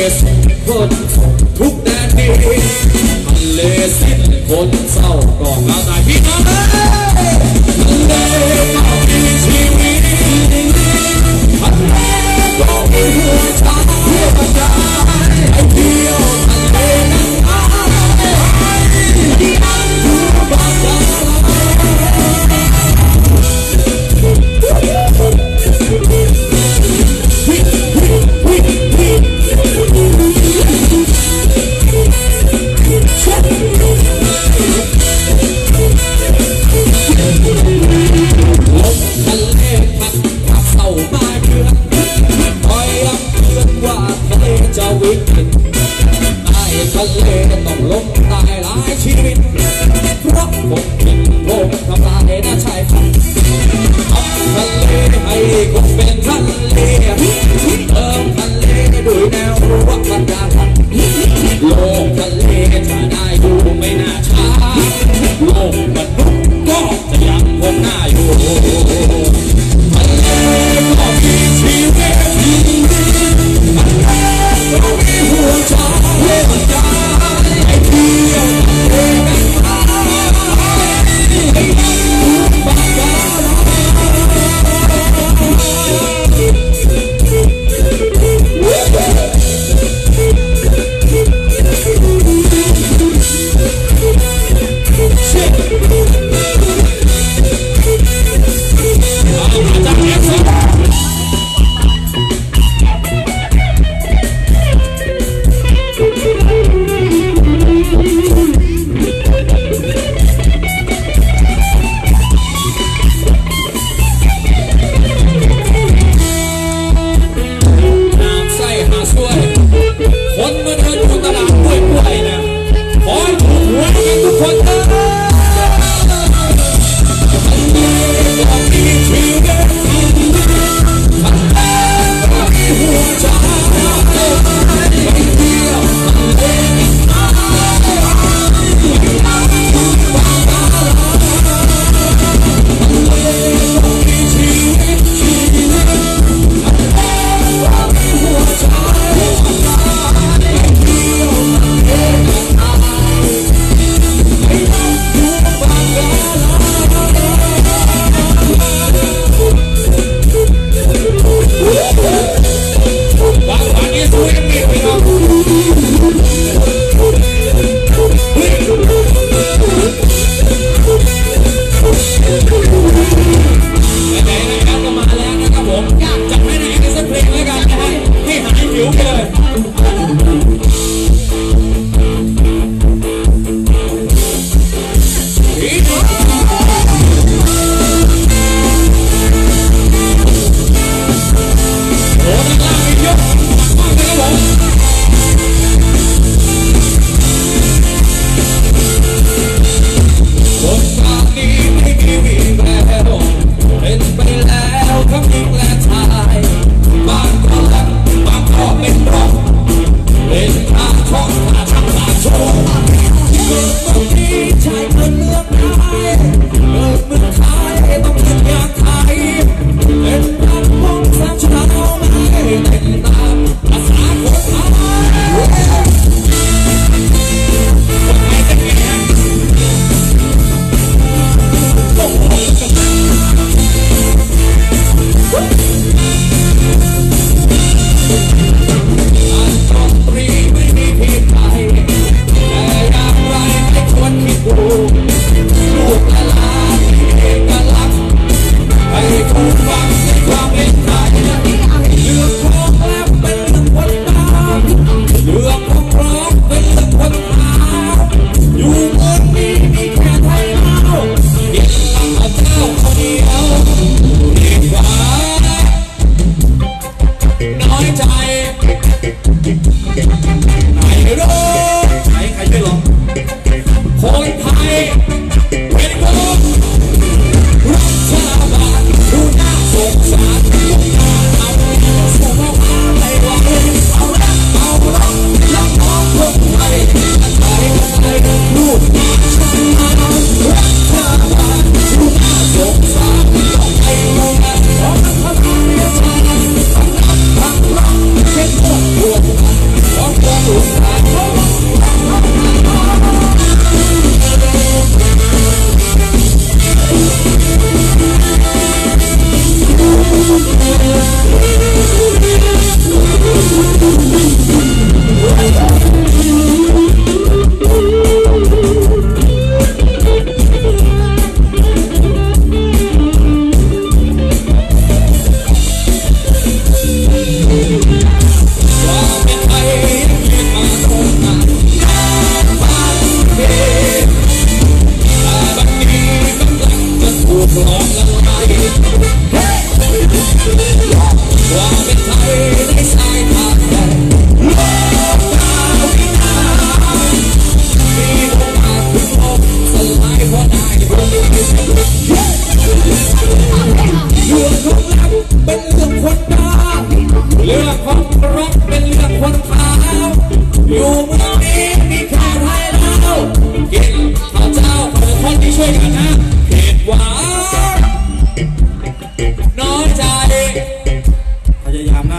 สิ้นคนทุกแดนดินทะเลสิ้นคนเศร้าก่อนเราตายพี่น้องทะเลก็มีชีวิตทะเลก็มีหัวใจหัวใจไอ้เดียวทะเลนั้นไอ้ที่อันดูบางอย่าง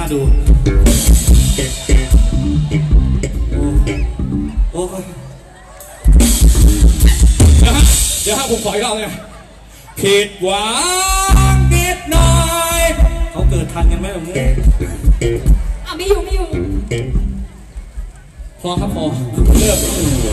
ดูโอ้ยเดี๋ยวฮะเดี๋ยวฮะผมขออีกรอบเลยผิดหวังนิดหน่อยเขาเกิดทันกันไหมแบบนี้อ่ะไม่อยู่ไม่อยู่พอครับพอเลือก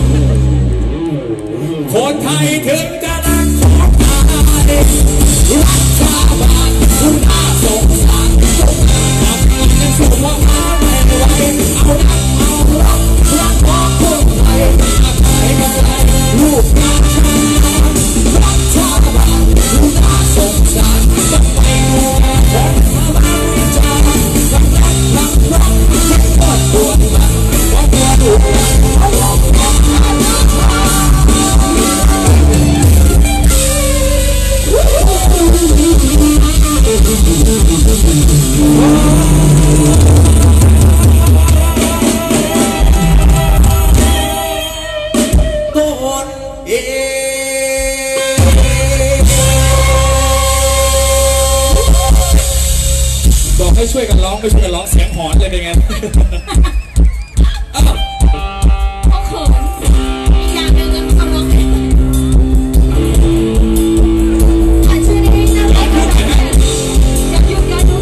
คนไทยถึงจะรักของไทยรักชาบ้านคุณน่าสงสารทำงานยังสูงว่ามาไม่ไหวเอารักเอารักรักของคนไทยรักไทยกันไรลูกงานชารักชาบ้านคุณน่าสงสารต้องไปดูแลของมาบ้านวิจารณ์รักรักรักรักเจ็บปวดปวดมันว่าปวดหัวเอารักรักรักบอกให้ช่วยกันร้องไม่ช่วยกันร้องเสียงหอนเลยเป็นไงเขาเขินอีกอย่างหนึ่งเขาร้องเพลงถ่ายชื่อได้นะอย่ายุบอย่ายุบอย่ายุบ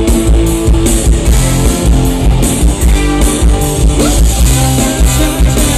เ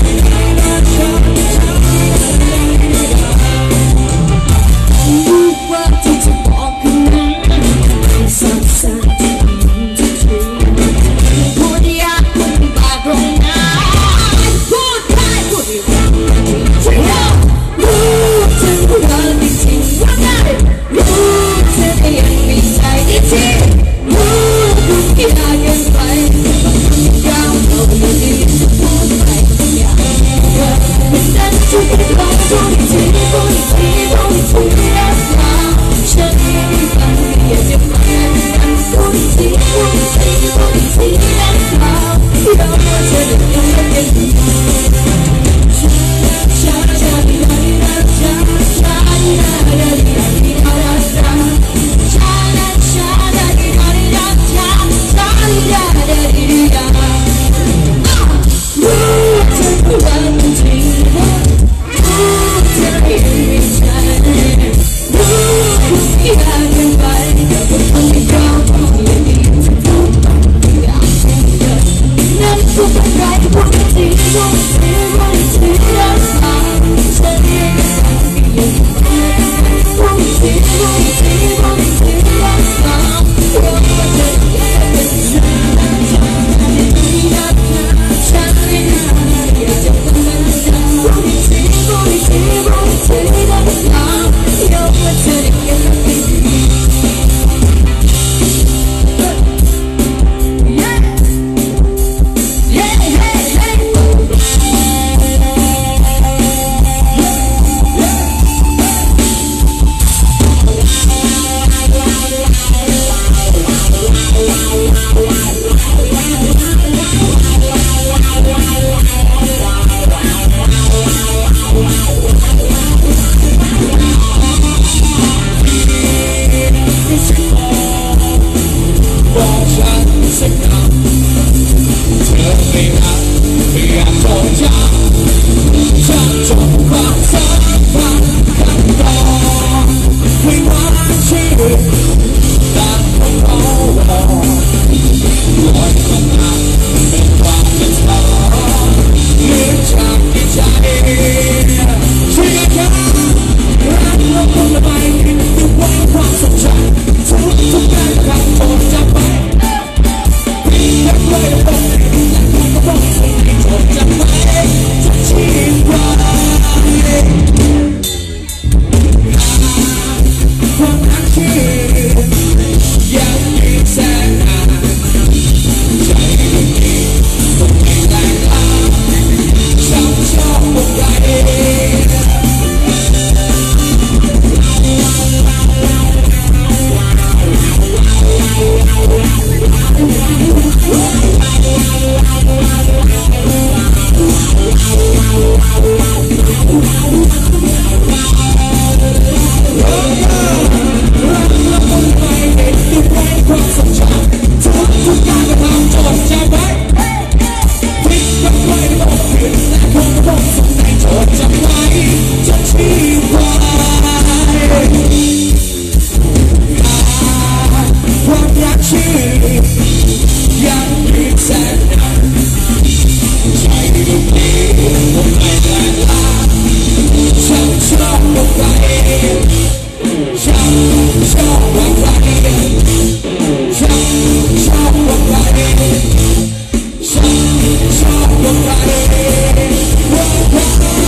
ชื่อยังมีแสนนานใจดวงนี้ผมไม่แลลาฉันชอบว่าใครฉันชอบว่าใครฉันชอบว่าใครฉันชอบว่าใครว่าใคร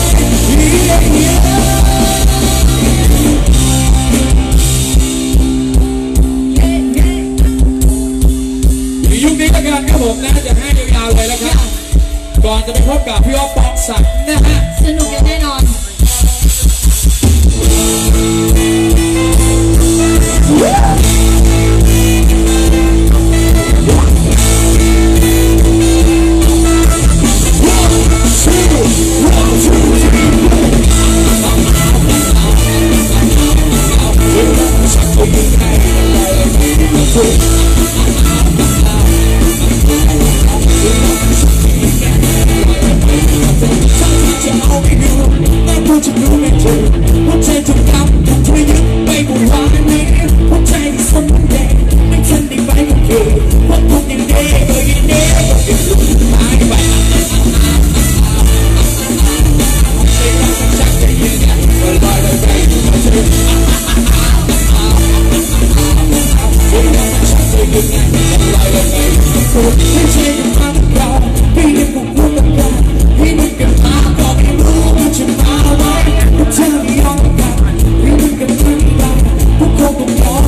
ยุคนี้ก็งานครับผมนะจะให้ยาวๆเลยแล้วครับก่อนจะไปพบกับพี่อ๊อฟปองศักดิ์นะฮะสนุกแน่นอนจะรู้ไม่ถูกหัวใจถูกกำถูกเธอยึดไปหมดวันนี้หัวใจที่สมแดงไม่ทันได้ไปกับเธอเพราะทุกอย่างเด้ออย่างเด้อก็เป็นลูกหายไปไม่รักจักจะยังไงก็ลอยไปอยู่กับเธอไม่รักจักจะยังไงก็ลอยไปอยู่กับเธอไม่ใช่กับความเราไม่ได้ผูกพันกันให้มันกันมาก็ไม่รู้ว่าจะมาไว้พวกเธอไม่ยอมกันให้มันกันทั้งกันพวกเขาต้องรอ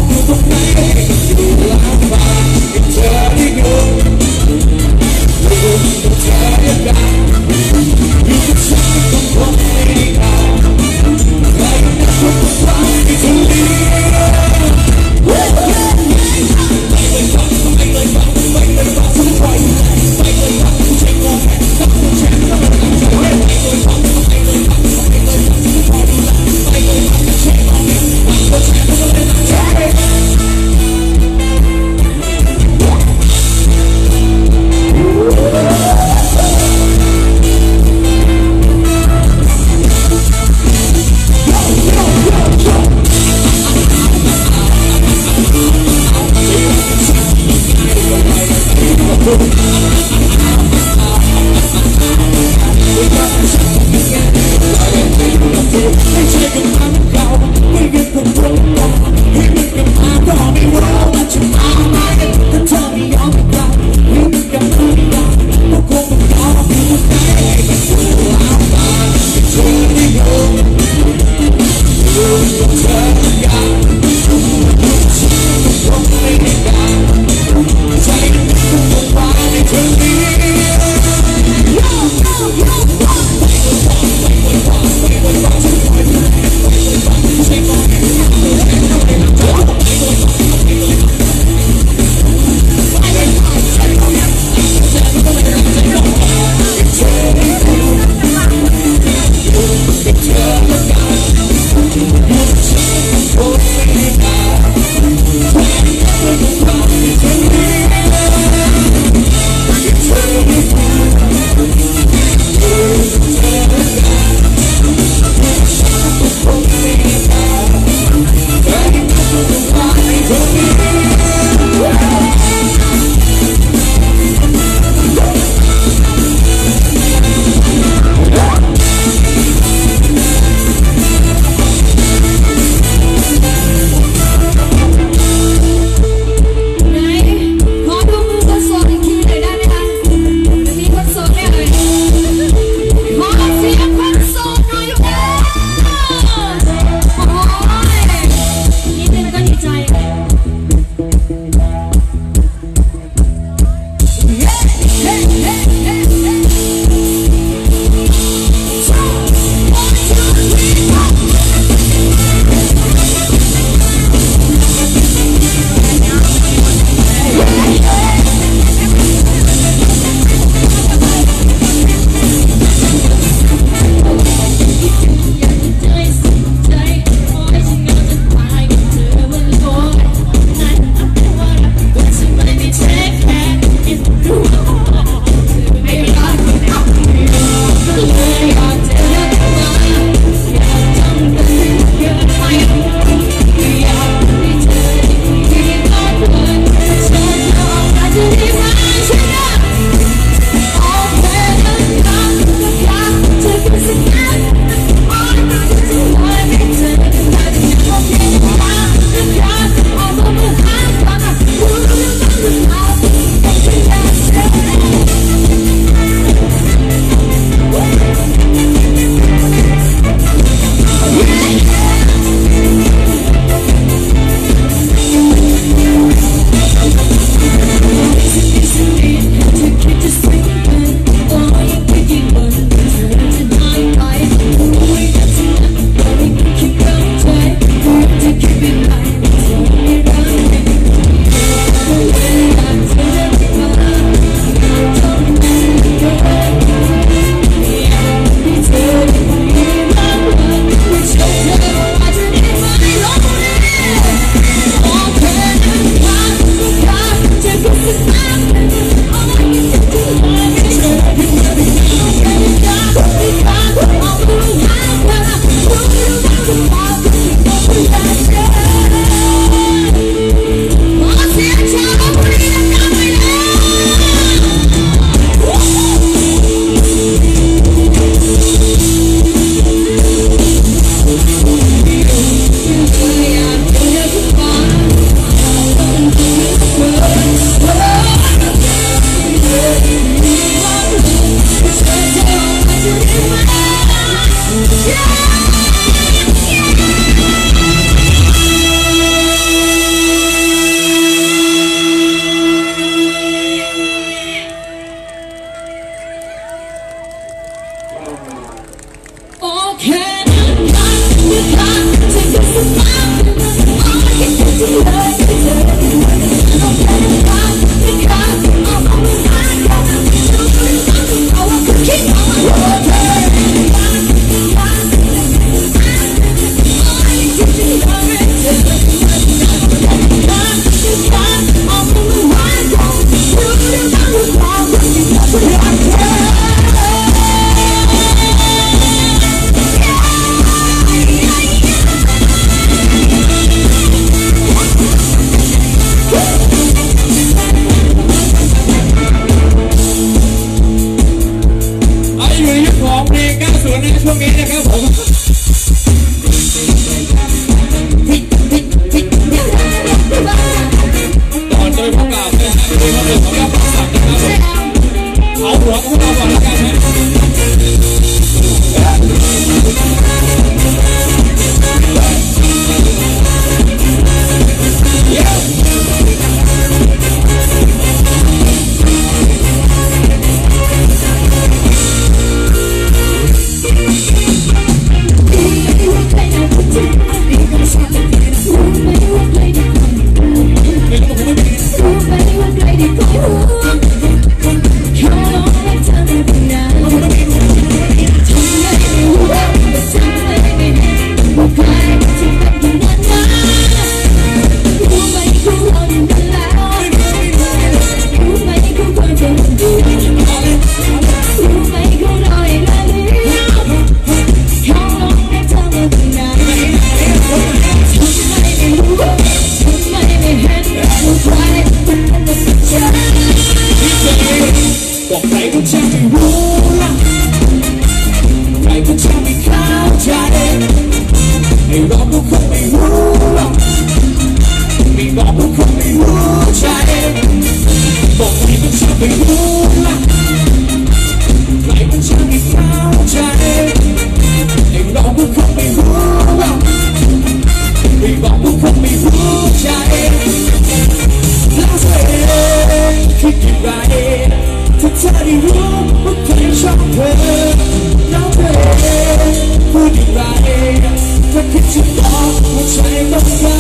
ใครมันเป็นแต่สัญญาที่ใจบอกใครก็จะไม่รู้ละใครก็จะไม่เข้าใจให้เราก็คงไม่รู้หรอกไม่บอกก็คงไม่รู้ใจบอกใครก็จะไม่รู้ละใครก็จะไม่เข้าใจให้เราก็คงไม่รู้หรอกไม่บอกก็คงไม่รู้ใจแล้วเธอเองคิดอย่างไรถ้าเธอได้รู้ว่าใครชอบเธอแล้วเธอเองพูดอย่างไรถ้าคิดจะบอกว่าใจต้องการ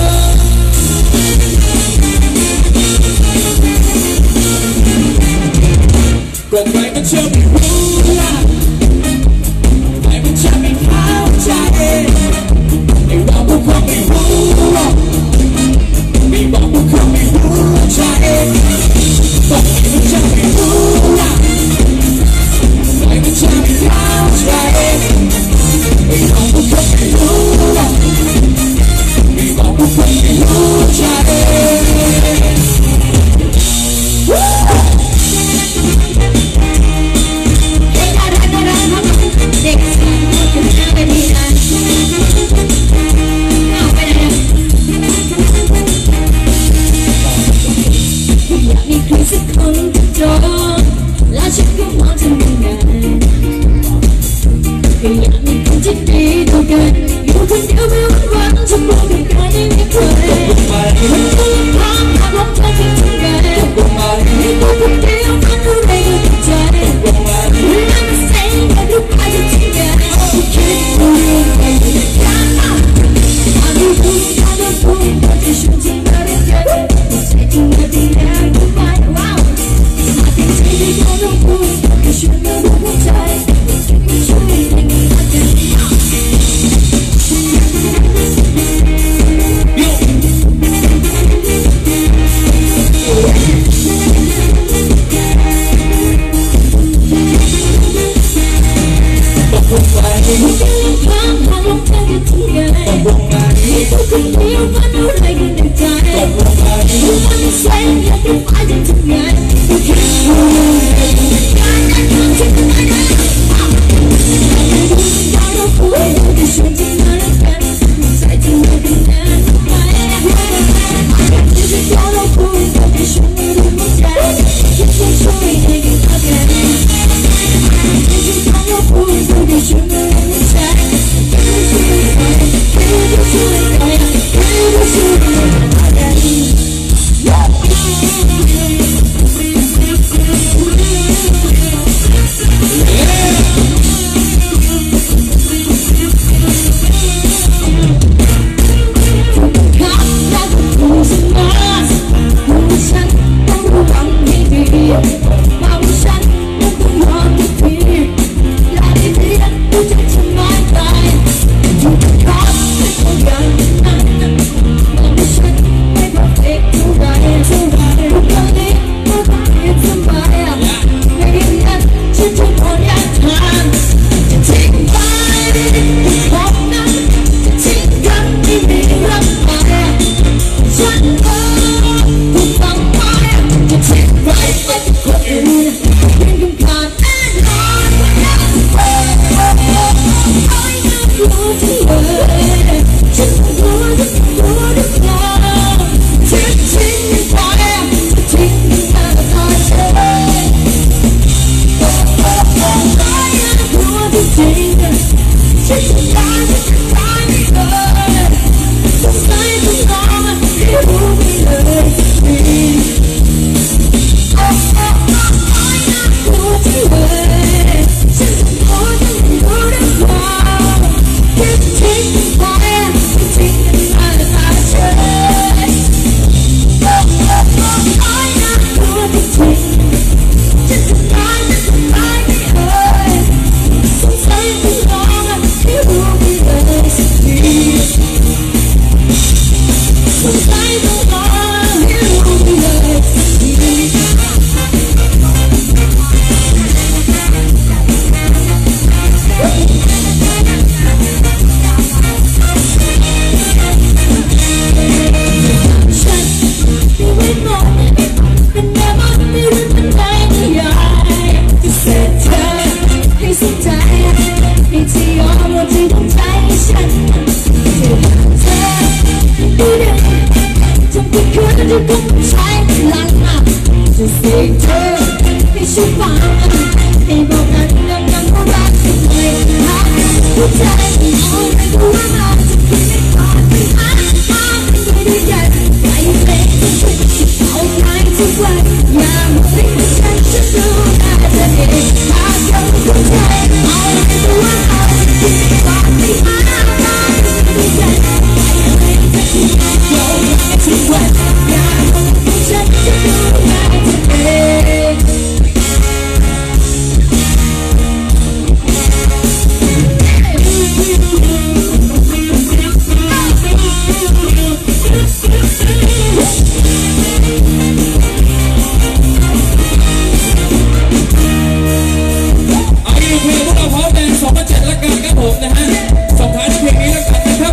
ก็ใครก็จะไม่รู้ละใครก็จะไม่เข้าใจไอ้เราก็คงไม่รู้หรอกไม่บอกก็คงไม่รู้ใจบอกใครก็จะไม่รู้ละใครก็จะไม่เข้าใจไอ้เราก็คงไม่รู้หรอกไม่บอกก็คงไม่รู้ใจเด็กถึงหน้าไปทีนั้นเอาไปไหนอยากมีใครสักคนจองแล้วฉันก็มองเธอไม่นานก็อยากมีคนที่ดีเท่ากันอยู่คนเดียวไม่วันๆจะบอกกับใครไม่มีใครมันก็ลำพังหากลำเธอคิดถึงกันให้ตัวคนเดียวฟังอะไรก็เข้าใจI'm saying that you are the chicken. You can't do it. You can't. I'm the fool. I'm the fool. But you should think about it. You're taking nothing now. You might. Wow. I can say that you're the fool. You should know the whole time. You should be thinking about it. Yo. จะคงใช้หลังอ่ะจะเสียเธอให้ฉันฟังให้บอกกันยังยังก็รักกันเลยนะหัวใจเอาไปดูว่าเราจะคิดไม่ก่อนไม่หาหาไม่ได้ด้วยกันใจเล็กจะคิดเอาใครทุกวันอย่ามาให้ฉันจะดูแลเธอเองหากยังหัวใจเอาไปดูว่าเราจะคิดไม่ก่อนไม่หาหาไม่ได้ด้วยกันใจเล็กจะคิดเอาใครทุกวันอย่ามาให้ฉันจะดูแลเธอเองสองพันเจ็ดละกันครับผมนะฮะส่งท้ายด้วยเพลงนี้ละกันนะครับ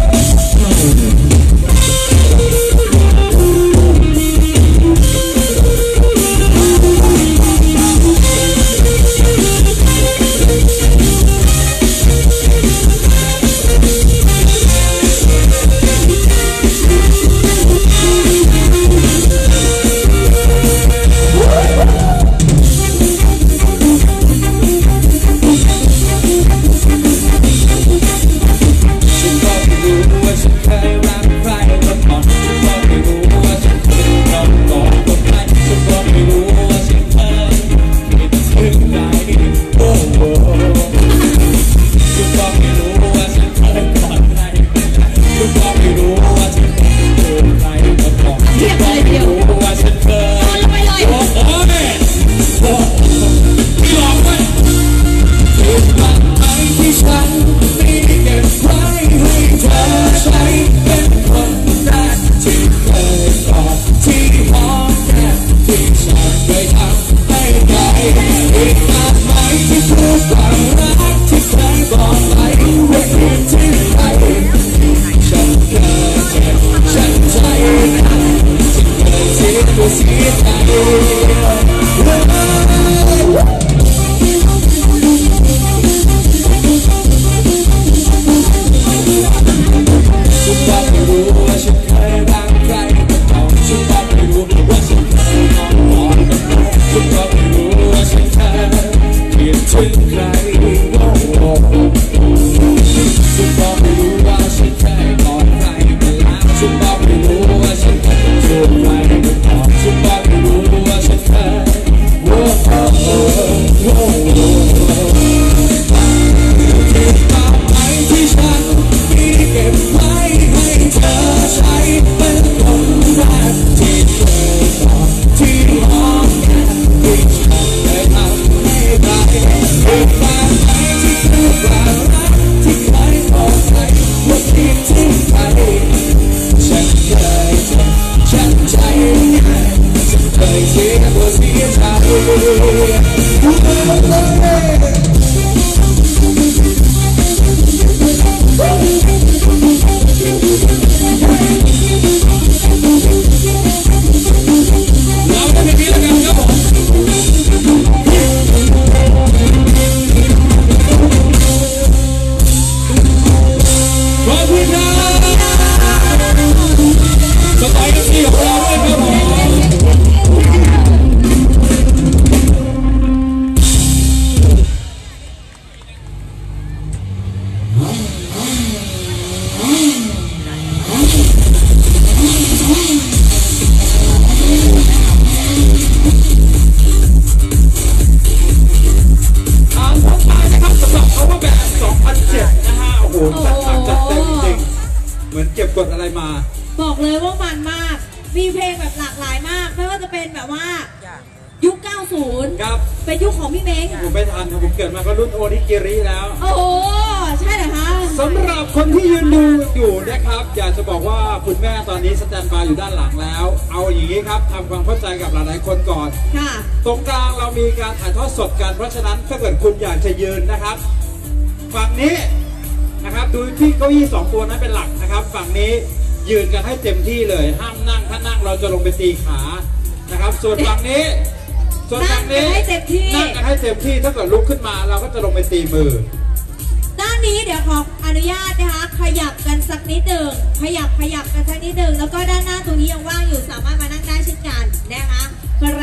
บอกเลยว่ามันมากมีเพลงแบบหลากหลายมากไม่ว่าจะเป็นแบบว่ายุคเก้าสิบครับเป็นยุคของพี่เม้งผมไม่ทันผมเกิดมาก็รุ่นโอนิกิริแล้วโอ้โหใช่เหรอคะสำหรับคนที่ยืนดูอยู่นะครับอยากจะบอกว่าคุณแม่ตอนนี้สแตนบายอยู่ด้านหลังแล้วเอาอย่างนี้ครับทำความเข้าใจกับหลายๆคนก่อนค่ะตรงกลางเรามีการถ่ายทอดสดกันเพราะฉะนั้นถ้าเกิดคุณอยากจะยืนนะครับฝั่งนี้นะครับดูที่เก้าอี้สองตัวนั้นเป็นหลักนะครับฝั่งนี้ยืนกันให้เต็มที่เลยห้ามนั่งถ้านั่งเราจะลงไปตีขานะครับส่วนฝั่งนี้ส่วนฝั่งนี้นั่งกันให้เต็มที่นั่งกันให้เต็มที่ถ้าเกิดลุกขึ้นมาเราก็จะลงไปตีมือด้านนี้เดี๋ยวขออนุญาตนะคะขยับกันสักนิดหนึ่งขยับขยับกันสักนิดหนึ่งแล้วก็ด้านหน้าตรงนี้ยังว่างอยู่สามารถมานั่ง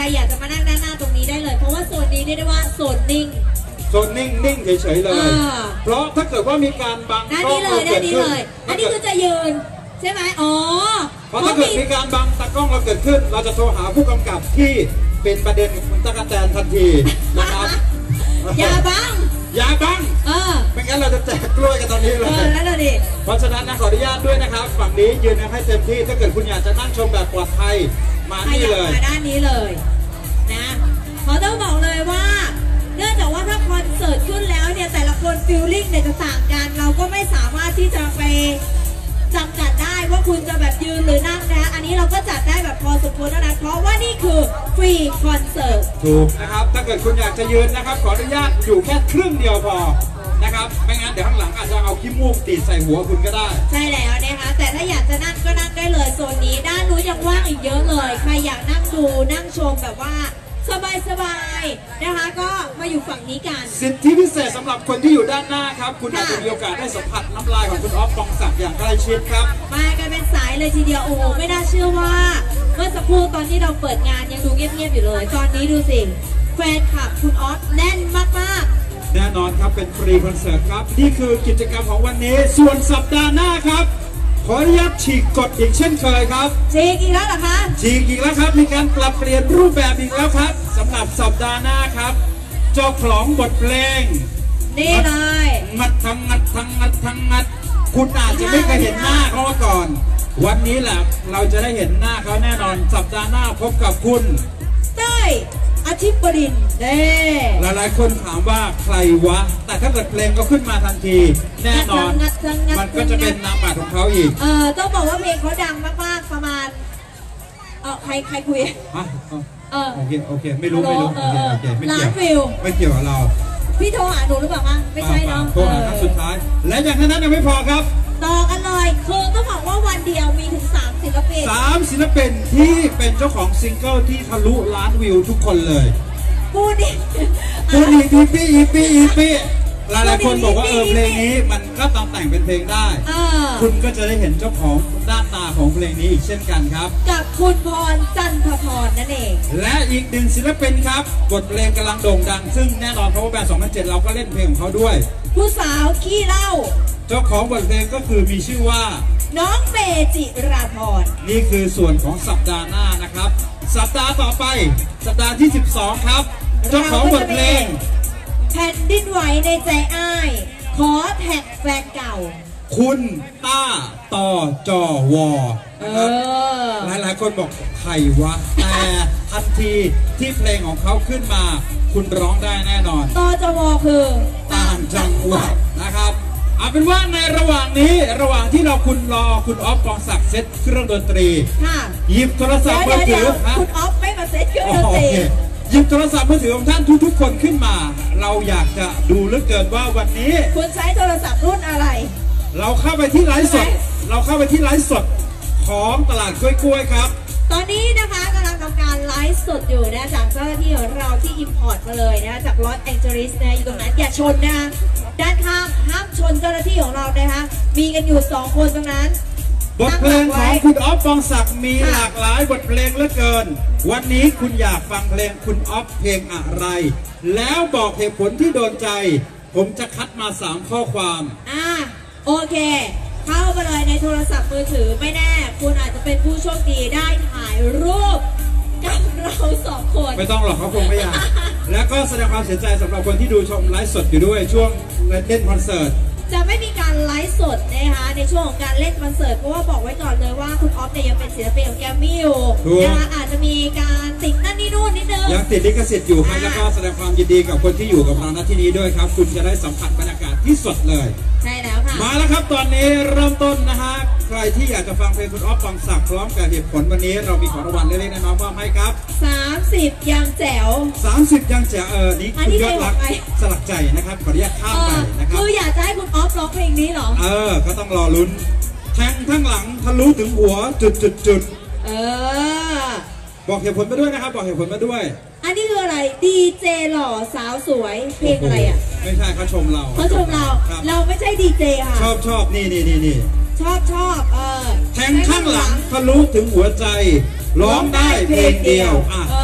อยากจะมานั่งด้านหน้าตรงนี้ได้เลยเพราะว่าโซนนี้เรียกได้ว่าโซนนิ่งโซนนิ่งนิ่งเฉยๆเลยเพราะถ้าเกิดว่ามีการบังด้านนี้เลยด้านนี้เลยอันนี้คือจะยืนใช่ไหมอ๋อเพราะถ้าเกิดมีการบังตากล้องเราเกิดขึ้นเราจะโทรหาผู้กำกับที่เป็นประเด็นของตะกั่วแตนทันทีนะครับอย่าบังอย่าบังเออไม่งั้นเราจะแจกกล้วยกันตอนนี้เลยเออแล้วดิเพราะฉะนั้นนะขออนุญาตด้วยนะครับฝั่งนี้ยืนให้เต็มที่ถ้าเกิดคุณอยากจะนั่งชมแบบปลอดภัยมาที่เลยมาด้านนี้เลยนะขอต้องบอกเลยว่าเนื่องจากว่าถ้าคอนเสิร์ตขึ้นแล้วเนี่ยแต่ละคนฟีลลิ่งเนี่ยจะต่างกันเราก็ไม่สามารถที่จะไปจำกัดได้ว่าคุณจะแบบยืนหรือนั่งนะอันนี้เราก็จัดได้แบบพอสมควรแล้วนะเพราะว่านี่คือฟรีคอนเสิร์ตถูกนะครับถ้าเกิดคุณอยากจะยืนนะครับขออนุญาตอยู่แค่ครึ่งเดียวพอนะครับไม่งั้นเดี๋ยวข้างหลังอาจจะเอาขี้มูกตีใส่หัวคุณก็ได้ใช่แล้วนะคะแต่ถ้าอยากจะนั่งก็นั่งได้เลยโซนนี้ด้านนู้นยังว่างอีกเยอะเลยใครอยากนั่งดูนั่งชมแบบว่าสบายๆนะคะก็มาอยู่ฝั่งนี้กันสิทธิพิเศษสำหรับคนที่อยู่ด้านหน้าครับคุณอาจจะมีโอกาสได้สัมผัสน้ำลายของคุณอ๊อฟปองศักดิ์อย่างใกล้ชิดครับมากันเป็นสายเลยทีเดียวโอ้โหไม่น่าเชื่อว่าเมื่อสักครู่ตอนที่เราเปิดงานยังดูเงียบๆอยู่เลยตอนนี้ดูสิแฟนคลับคุณอ๊อฟแน่นมากๆแน่นอนครับเป็นฟรีคอนเสิร์ตครับนี่คือกิจกรรมของวันนี้ส่วนสัปดาห์หน้าครับขออนุญาตฉีกกฎอีกเช่นเคยครับฉีกอีกแล้วเหรอคะฉีกอีกแล้วครับมีการปรับเปลี่ยนรูปแบบอีกแล้วครับสำหรับสัปดาห์หน้าครับเจ้าของบทเพลงนี่เลยงัดทั้งงัดทั้งงัดทั้งงัดคุณอาจจะไม่เคยเห็นหน้าเขามาก่อนวันนี้แหละเราจะได้เห็นหน้าเขาแน่นอนสัปดาห์หน้าพบกับคุณเต้ยอาทิตย์บดินเด้หลายๆคนถามว่าใครวะแต่ถ้าเกิดเพลงก็ขึ้นมาทันทีแน่นอนมันก็จะเป็นนามบัตรของเขาอีกเออต้องบอกว่าเพลงเขาดังมากๆประมาณเออใครใครคุยฮะเออโอเคโอเคไม่รู้ไม่รู้โอเคโอเคไม่เกี่ยวไม่เกี่ยวกับเราพี่โทรหาหนูหรือเปล่าคะไม่ใช่เนาะโทรหาครั้งสุดท้ายและอย่างนั้นยังไม่พอครับต่อกันเลยคือต้องบอกว่าวันเดียวมีถึงสามศิลปินสามศิลปินที่เป็นเจ้าของซิงเกิลที่ทะลุล้านวิวทุกคนเลยพูดดิพูดดิอีปี้อีปี้อีปี้หลายๆคนบอกว่าเออเพลงนี้มันก็ต้องแต่งเป็นเพลงได้คุณก็จะได้เห็นเจ้าของด้านตาของเพลงนี้อีกเช่นกันครับกับคุณพรจันทพรนั่นเองและอีกหนึ่งศิลปินครับบทเพลงกำลังโด่งดังซึ่งแน่นอนเพราะว่าแบรนด์สองพันเจ็ดเราก็เล่นเพลงของเขาด้วยผู้สาวขี้เล่าเจ้าของบทเพลงก็คือมีชื่อว่าน้องเมจิราพรนี่คือส่วนของสัปดาห์หน้านะครับสัปดาห์ต่อไปสัปดาห์ที่สิบสองครับเจ้าของบทเพลงแผ่นดินไหวในใจอ้ายขอแท็กแฟนเก่าคุณต้าต่อจอวอนะครับหลายหลายคนบอกใครวะแต่ทันทีที่เพลงของเขาขึ้นมาคุณร้องได้แน่นอนต่อจอวอคือต่างจังหวัดนะครับเอาเป็นว่าในระหว่างนี้ระหว่างที่เราคุณรอคุณอ๊อฟปองศักดิ์เซตเครื่องดนตรีหยิบโทรศัพท์มือถือคุณอ๊อฟไม่มาเซตเครื่องดนตรีหยิบโทรศัพท์มือถือของท่านทุกๆคนขึ้นมาเราอยากจะดูเหลือเกินว่าวันนี้คุณใช้โทรศัพท์รุ่นอะไรเราเข้าไปที่ไลฟ์สดเราเข้าไปที่ไลฟ์สดของตลาดกล้วยๆครับตอนนี้นะคะกำลังทำการไลฟ์สดอยู่นะจากเจ้าหน้าที่ของเราที่อิมพอร์ตมาเลยนะจากลอสแองเจลิสนะอยู่ตรงนั้นอย่าชนนะด้านข้างห้ามชนเจ้าหน้าที่ของเรานะคะมีกันอยู่สองคนตรงนั้นบทเพลงของคุณอ๊อฟปองศักดิ์มีหลากหลายบทเพลงเหลือเกินวันนี้คุณอยากฟังเพลงคุณอ๊อฟเพลงอะไรแล้วบอกเหตุผลที่โดนใจผมจะคัดมาสามข้อความอ่าโอเคเข้าไปเลยในโทรศัพท์มือถือไม่แน่คุณอาจจะเป็นผู้โชคดีได้ถ่ายรูปกับเราสองคนไม่ต้องหรอกเขาคงไม่อยากแล้วก็แสดงความเสียใจสำหรับคนที่ดูชมไลฟ์สดอยู่ด้วยช่วงเล่นคอนเสิร์ตจะไม่มีการไลฟ์สดนะคะในช่วงของการเล่นคอนเสิร์ตเพราะว่าบอกไว้ก่อนเลยว่าคุณอ๊อฟเนี่ยยังเป็นศิลปินของแกมมี่อยู่นะคะอาจจะมีการติดนั่นนี่นู่นนิดนึงยังติดลิขสิทธิ์อยู่ให้แล้วก็แสดงความยินดีกับคนที่อยู่กับเราณที่นี้ด้วยครับคุณจะได้สัมผัสบรรยากาศที่สดเลยใช่แล้วค่ะมาแล้วครับตอนนี้เริ่มต้นนะฮะใครที่อยากจะฟังเพลงคุณอ๊อฟปองศักดิ์พร้อมกับเหตุผลวันนี้เรามีของรางวัลเล็กๆน้อยๆมอบให้ครับสามสิบยังแจ๋วสามสิบยังแจ๋วเออนี่คุณยอดรักสลักใจนะครับขออนุญาตข้ามไปนะครับคืออยากจะให้คุณอ๊อฟร้องเพลงนี้เหรอเออก็ต้องรอลุ้นแทงทั้งหลังทะลุถึงหัวจุดจุดจุดเออบอกเหตุผลมาด้วยนะครับบอกเหตุผลมาด้วยอันนี้คืออะไรดีเจหล่อสาวสวยเพลงอะไรอ่ะไม่ใช่เขาชมเราเขาชมเราเราไม่ใช่ดีเจค่ะชอบชอบนี่นี่นี่นี่ชอบชอบเออแทงข้างหลังทะลุถึงหัวใจร้องได้เพลงเดียวอ่ะขึ้นมา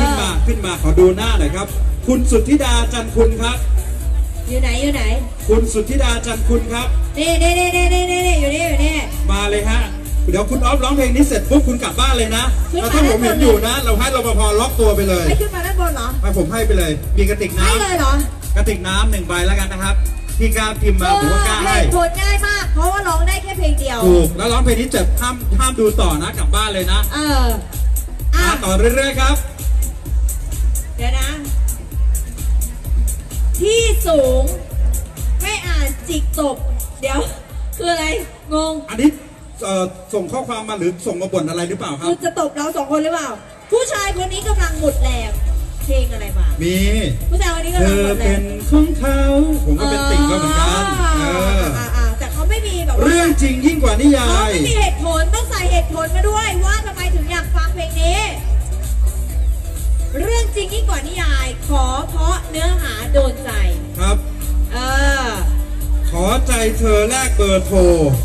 ขึ้นมาขอดูหน้าหน่อยครับคุณสุทธิดาจันคุณครับอยู่ไหนอยู่ไหนคุณสุทธิดาจันคุณครับนี่นี่นี่นี่นี่นี่อยู่นี่อยู่นี่มาเลยฮะเดี๋ยวคุณออฟร้องเพลงนี้เสร็จปุ๊บคุณกลับบ้านเลยนะแล้วถ้าผมเห็นอยู่นะเราให้รปภล็อกตัวไปเลยไม่ขึ้นมาด้านบนเหรอไม่ผมให้ไปเลยมีกระติกน้ำให้เลยเหรอกระติกน้ำหนึ่งใบแล้วกันนะครับพี่กล้าพิมพ์มาผมก็กล้าให้ผลง่ายมากเพราะว่าร้องได้แค่เพลงเดียวถูกแล้วร้องเพลงนี้เจ็บห้ามห้ามดูต่อนะกลับบ้านเลยนะเอออ่ะต่อเรื่อยๆครับเดี๋ยวนะที่สูงไม่อ่านจิกตบเดี๋ยวคืออะไรงงอันนี้ส่งข้อความมาหรือส่งมาบ่นอะไรหรือเปล่าครับคือจะตบเราสองคนหรือเปล่าผู้ชายคนนี้กำลังหมดแรงเพลงอะไรมามีผู้ชายคนนี้กำลังหมดแรงเธอเป็นของเขาผมก็เป็นติ่งก็เหมือนกันเออแต่เขาไม่มีแบบเรื่องจริงยิ่งกว่านิยายเขาไม่มีเหตุผลต้องใส่เหตุผลมาด้วยว่าทำไมถึงอยากฟังเพลงนี้เรื่องจริงยิ่งกว่านิยายขอเพราะเนื้อหาโดนใจครับเออขอใจเธอแลกเบอร์โทร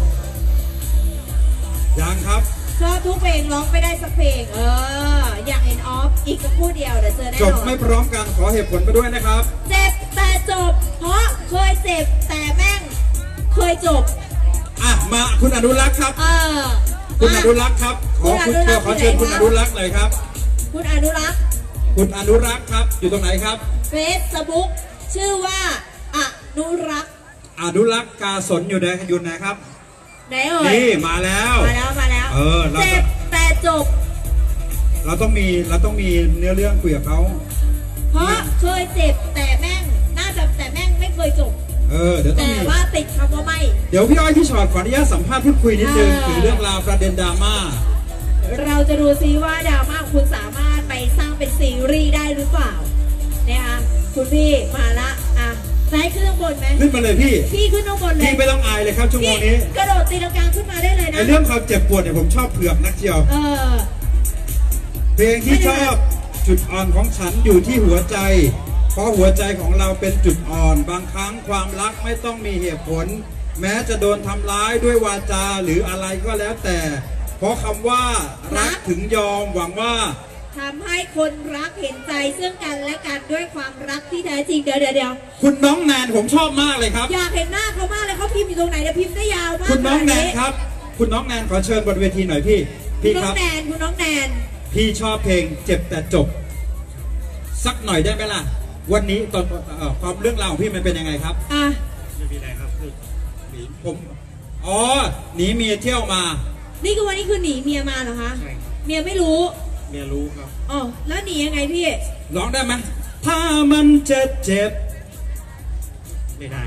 ยังครับชอบทุกเพลงร้องไม่ได้สักเพลงเอออยากเห็นออฟอีกสักคู่เดียวเดี๋ยวเจอแน่นอนจบไม่พร้อมกันขอเหตุผลไปด้วยนะครับเจ็บแต่จบเพราะเคยเจ็บแต่แม่งเคยจบอ่ะมาคุณอนุรักษ์ครับเออคุณอนุรักษ์ครับขอคุณขอเชิญคุณอนุรักษ์เลยครับคุณอนุรักษ์คุณอนุรักษ์ครับอยู่ตรงไหนครับเฟซบุ๊กชื่อว่าอนุรักษ์อนุรักษ์กาสนอยู่ไหนอยู่ไหนครับไหนเอ่ยนี่มาแล้วมาแล้วมาแล้วเออเจ็บแต่จบเราต้องมีเราต้องมีเนื้อเรื่องคุยกับเขาเพราะเคยเจ็บแต่แม่งน่าจะแต่แม่งไม่เคยจบเออเดี๋ยวต้องมีแต่ว่าติดคำว่าไม่เดี๋ยวพี่อ้อยพี่ชอตขออนุญาตสัมภาษณ์พูดคุยนิดนึงถึงเรื่องราวประเด็นดราม่าเราจะดูซิว่าดราม่าคุณสามารถไปสร้างเป็นซีรีส์ได้หรือเปล่านะคะคุณพี่มาละอ่ะซ้ายขึ้นข้างบนไหมขึ้นมาเลยพี่พี่ขึ้นข้างบนเลยพี่ไม่ต้องอายเลยครับชั่วโมงนี้กระโดดตีลังกาขึ้นมาได้เลยนะเรื่องความเจ็บปวดเนี่ยผมชอบเผือกนักเชียวเออเพลงที่ชอบจุดอ่อนของฉันอยู่ที่หัวใจเพราะหัวใจของเราเป็นจุดอ่อนบางครั้งความรักไม่ต้องมีเหตุผลแม้จะโดนทำร้ายด้วยวาจาหรืออะไรก็แล้วแต่เพราะคำว่ารักถึงยอมหวังว่าทำให้คนรักเห็นใจซึ่งกันและกันด้วยความรักที่แท้จริงเดี๋ยวเดี๋ยวเดี๋ยวคุณน้องแนนผมชอบมากเลยครับอยากเห็นหน้าเขามากเลยเขาพิมพ์อยู่ตรงไหนเดี๋ยวพิมพ์ได้ยาวมากคุณน้องแนนครับคุณน้องแนนขอเชิญบนเวทีหน่อยพี่พี่ครับคุณน้องแนนคุณน้องแนนพี่ชอบเพลงเจ็บแต่จบสักหน่อยได้ไหมล่ะวันนี้ตอนความเรื่องราวของพี่มันเป็นยังไงครับอ่ะไม่มีอะไรครับคือหนีผมอ๋อหนีเมียเที่ยวมานี่คือวันนี้คือหนีเมียมาเหรอคะใช่เมียไม่รู้เมียรู้ครับอ๋อแล้วหนียังไงพี่ร้องได้ไหมถ้ามันจะเจ็บไม่ได้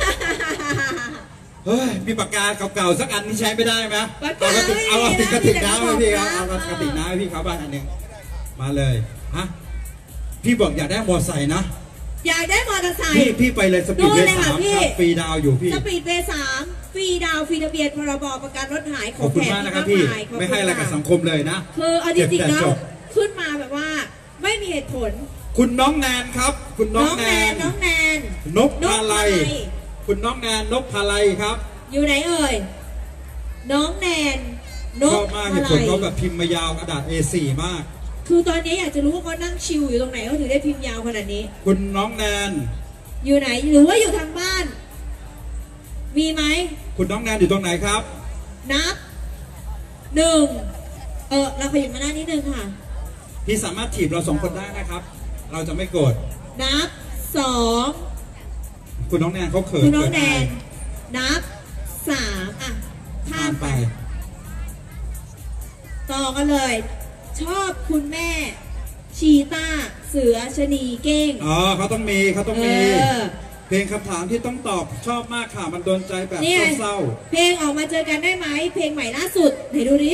เฮ้ยมีปากกาเก่าๆสักอันนี่ใช้ไม่ได้ไหมเอากระติกเอากระติกน้ำให้พี่ครับเอากระติกน้ำให้พี่ครับบ้านอันหนึ่งมาเลยฮะพี่บอกอยากได้มอเตอร์ไซค์นะอยากได้มอเตอร์ไซค์พี่พี่ไปเลยสปีดเวย์สามครับฟรีดาวอยู่พี่สปีดเวย์สามฟรีดาวฟรีทะเบียนพรบประกันรถหายของแถมนะครับพี่ไม่ให้อะไรกับสังคมเลยนะคือเอาจริงๆแล้วขึ้นมาแบบว่าไม่มีเหตุผลคุณน้องแนนครับคุณน้องแนนน้องแนนนพพาไลคุณน้องแนนนพพาไลครับอยู่ไหนเอ่ยน้องแนนนพพาไลเหตุผลเขาแบบพิมพ์มายาวกระดาษ เอ สี่ มากคือตอนนี้อยากจะรู้ว่าเขานั่งชิลอยู่ตรงไหนเขาถึงได้พิมพ์ยาวขนาดนี้คุณน้องแนนอยู่ไหนหรือว่าอยู่ทางบ้านมีไหมคุณน้องแนนอยู่ตรงไหนครับนับหนึ่งเออเราขยับมาหน้านิดนึงค่ะพี่สามารถถีบเราสองคนได้นะครับเราจะไม่โกรธนับสองคุณน้องแนนเขาเขินคุณน้องแนนนับสามอ่ะข้ามไปต่อกันเลยชอบคุณแม่ชีต้าเสือชนีเก้งอ๋อเขาต้องมีเขาต้องมีเพลงคำถามที่ต้องตอบชอบมากค่ะมันโดนใจแบบเศร้าเพลงออกมาเจอกันได้ไหมเพลงใหม่ล่าสุดไหนดูดิ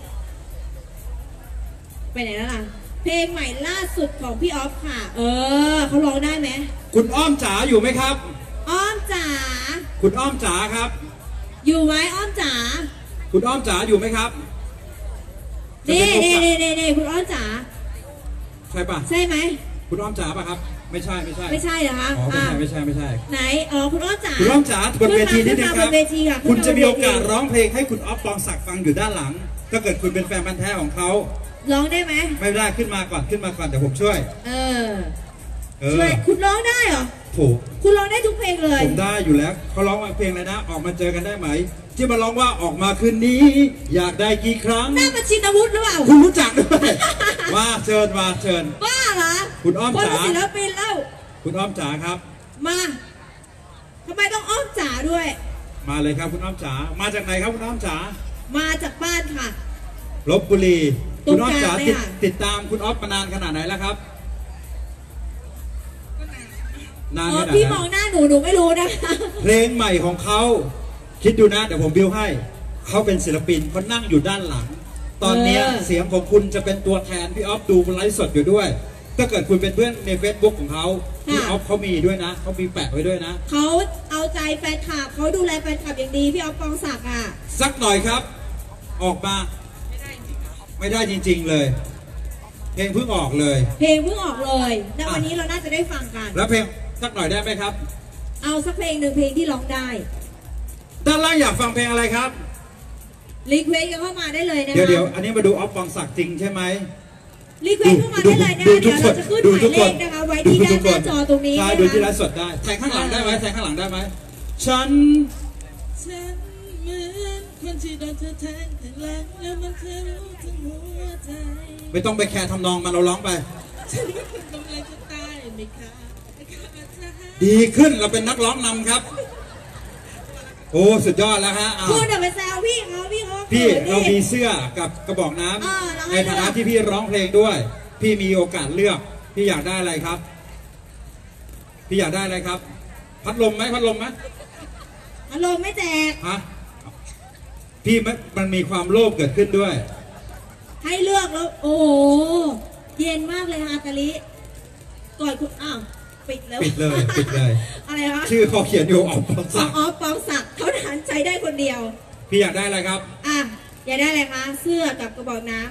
ไปไหนแล้วล่ะเพลงใหม่ล่าสุดของพี่ออฟค่ะเออเขาร้องได้ไหมคุณอ้อมจ๋าอยู่ไหมครับอ้อมจ๋าคุณอ้อมจ๋าครับอยู่ไหมอ้อมจ๋าคุณอ้อมจ๋าอยู่ไหมครับนี่นี่นี่นี่นี่คุณอ้อมจ๋าใช่ปะใช่ไหมคุณอ้อมจ๋าปะครับไม่ใช่ไม่ใช่ไม่ใช่เหรอคะอ๋อไม่ใช่ไม่ใช่ไม่ใช่ไหนอ๋อคุณอ้อมจ๋าคุณอ้อมจ๋าบนเวทีนิดนึงครับคุณจะมีโอกาสร้องเพลงให้คุณอ๊อฟปองศักดิ์ฟังอยู่ด้านหลังถ้าเกิดคุณเป็นแฟนพันธุ์แท้ของเขาร้องได้ไหมไม่ได้ขึ้นมาก่อนขึ้นมาก่อนเดี๋ยวผมช่วยเออช่วยคุณร้องได้เหรอถูกคุณร้องได้ทุกเพลงเลยผมได้อยู่แล้วเขาร้องเพลงอะไรนะออกมาเจอกันได้ไหมที่มาร้องว่าออกมาคืนนี้อยากได้กี่ครั้งน่ามาชินวุฒิหรือเปล่าคุณรู้จักด้วยมาเชิญมาเชิญบ้าเหรอคุณอ้อมจ๋าศิลปินเล่าคุณอ้อมจ๋าครับมาทำไมต้องอ้อมจ๋าด้วยมาเลยครับคุณอ้อมจ๋ามาจากไหนครับคุณอ้อมจ๋ามาจากบ้านค่ะลพบุรีคุณอ้อมจ๋าติดติดตามคุณอ้อมมานานขนาดไหนแล้วครับนานขนาดไหนพี่มองหน้าหนูหนูไม่รู้นะเพลงใหม่ของเขาคิดดูนะเดี๋ยวผมบิวให้เขาเป็นศิลปินเขานั่งอยู่ด้านหลังตอนนี้เสียงของคุณจะเป็นตัวแทนพี่ออฟดูไลฟ์สดอยู่ด้วยถ้าเกิดคุณเป็นเพื่อนใน Facebook ของเขาพี่ออฟเขามีด้วยนะเขามีแปะไว้ด้วยนะเขาเอาใจแฟนคลับเขาดูแลแฟนคลับอย่างดีพี่ออฟปองศักดิ์อ่ะสักหน่อยครับออกมาไม่ได้จริงๆเลยเพลงเพิ่งออกเลยเพลงเพิ่งออกเลยแล้ววันนี้เราน่าจะได้ฟังกันแล้วเพลงสักหน่อยได้ไหมครับเอาสักเพลงหนึ่งเพลงที่ร้องได้ด้านล่างอยากฟังเพลงอะไรครับรีเควสกันเข้ามาได้เลยนะเดี๋ยวเดี๋ยวอันนี้มาดูออฟปองศักดิ์จริงใช่ไหมรีเควสเข้ามาได้เลยนะเดี๋ยวเราจะขึ้นหมายเลขนะคะไว้ที่ด้านหน้าจอตรงนี้ใช่ดูที่ไลฟ์สดได้แทงข้างหลังได้ไหมแทงข้างหลังได้ไหมฉันฉันเหมือนคนที่โดนเธอแทงข้างหลังแล้วมันทะลุถึงหัวใจไม่ต้องไปแคร์ทำนองมันเราร้องไปฉันกำลังจะตายไม่ค่ะดีขึ้นเราเป็นนักร้องนำครับโอ้สุดยอดแล้วฮะคุณเดี๋ยวไปแซวพี่เขาพี่เขาพี่เรามีเสื้อกับกระบอกน้ำในฐานะที่พี่ร้องเพลงด้วยพี่มีโอกาสเลือกพี่อยากได้อะไรครับพี่อยากได้อะไรครับพัดลมไหมพัดลมไหมพัดลมไม่แจกฮะพี่มันมีความโลภเกิดขึ้นด้วยให้เลือกแล้วโอ้เย็นมากเลยฮะตาลิก่อนคุณอ้าวปิดแล้วปิดเลยปิดเลยอะไรคะชื่อเขาเขียนอยู่ออฟปองศักดิ์ออฟปองศักดิ์เขาทันใจได้คนเดียวพี่อยากได้อะไรครับอ่ะอยากได้อะไรคะเสื้อกับกระบอกน้ำ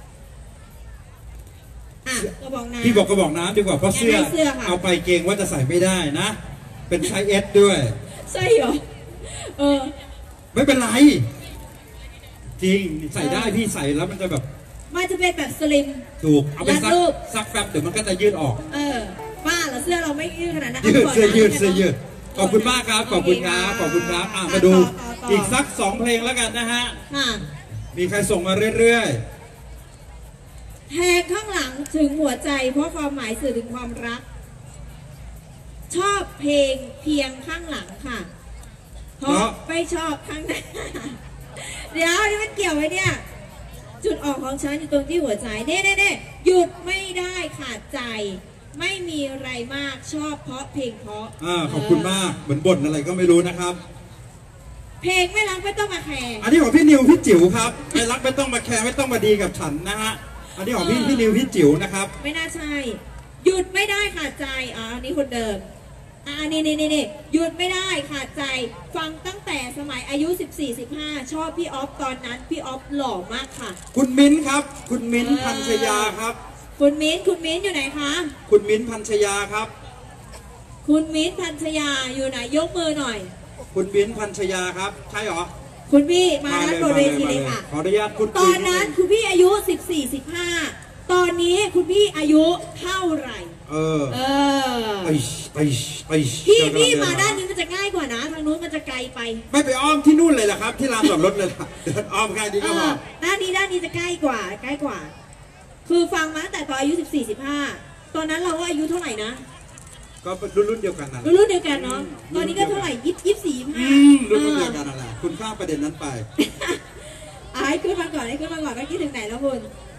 อ่ะกระบอกน้ำพี่บอกกระบอกน้ำดีกว่าเพราะเสื้อเอาไปเกรงว่าจะใส่ไม่ได้นะเป็นไซส์เอสด้วยใช่เหรอเออไม่เป็นไรจริงใส่ได้พี่ใส่แล้วมันจะแบบมันจะเป็นแบบสลิมถูกเอาไปซักซักแป๊บเดี๋ยวมันก็จะยืดออกเออป้าเหรอเสื้อเราไม่ยืดขนาดนั้นยืดเสื้อยืดเสื้อยืดขอบคุณมากครับขอบคุณครับขอบคุณครับอ่ะมาดูอีกสักสองเพลงแล้วกันนะฮะมีใครส่งมาเรื่อยๆแทงข้างหลังถึงหัวใจเพราะความหมายสื่อถึงความรักชอบเพลงเพียงข้างหลังค่ะเพราะไม่ชอบข้างหน้าเดี๋ยวนี่มันเกี่ยวไว้เนี่ยจุดออกของฉันอยู่ตรงที่หัวใจเน่เน่เน่หยุดไม่ได้ขาดใจไม่มีอะไรมากชอบเพราะเพลงเพราะอ่าขอบคุณมากเหมือนบ่นอะไรก็ไม่รู้นะครับเพลงไม่รักไม่ต้องมาแคร์อันนี้ของพี่นิวพี่จิ๋วครับไม่รักไม่ต้องมาแคร์ไม่ต้องมาดีกับฉันนะฮะอันนี้ของพี่พี่นิวพี่จิ๋วนะครับไม่น่าใช่หยุดไม่ได้ขาดใจอ๋ออันนี้คนเดิมอ่านี่นี่นี่หยุดไม่ได้ขาดใจฟังตั้งแต่สมัยอายุ สิบสี่ สิบห้า ชอบพี่ออฟตอนนั้นพี่ออฟหล่อมากค่ะคุณมิ้นครับคุณมิ้นพันชยาครับคุณมิ้นคุณมิ้นอยู่ไหนคะคุณมิ้นพันชยาครับคุณมิ้นพันชยาอยู่ไหนยกมือหน่อยคุณมิ้นพันชยาครับใช่หรอคุณพี่มาด้านบนเวทีเลยค่ะขออนุญาตคุณตอนนั้นคุณพี่อายุ สิบสี่ สิบห้า ตอนนี้คุณพี่อายุเท่าไหร่เออเออไปไปไปพี่พี่มาด้านนี้มันจะง่ายกว่านะทางนู้นมันจะไกลไปไม่ไปอ้อมที่นู่นเลยล่ะครับที่ลานจอดรถเลยเดินอ้อมแค่นี้ก็พอด้านนี้ด้านนี้จะใกล้กว่าใกล้กว่าคือฟังมาตั้งแต่ตอนอายุ สิบสี่ สิบห้า ตอนนั้นเราก็อายุเท่าไหร่นะก็รุ่นรุ่นเดียวกันนะรุ่นเดียวกันเนาะตอนนี้ก็เท่าไหร่ยี่สิบสี่ยี่สิบห้ารุ่นรุ่นเดียวกันนั่นแหละคุณข้ามประเด็นนั้นไปไอ้ขึ้นมาก่อนไอ้ขึ้นมาก่อนเมื่อกี้ถึงไหนแล้วคุณ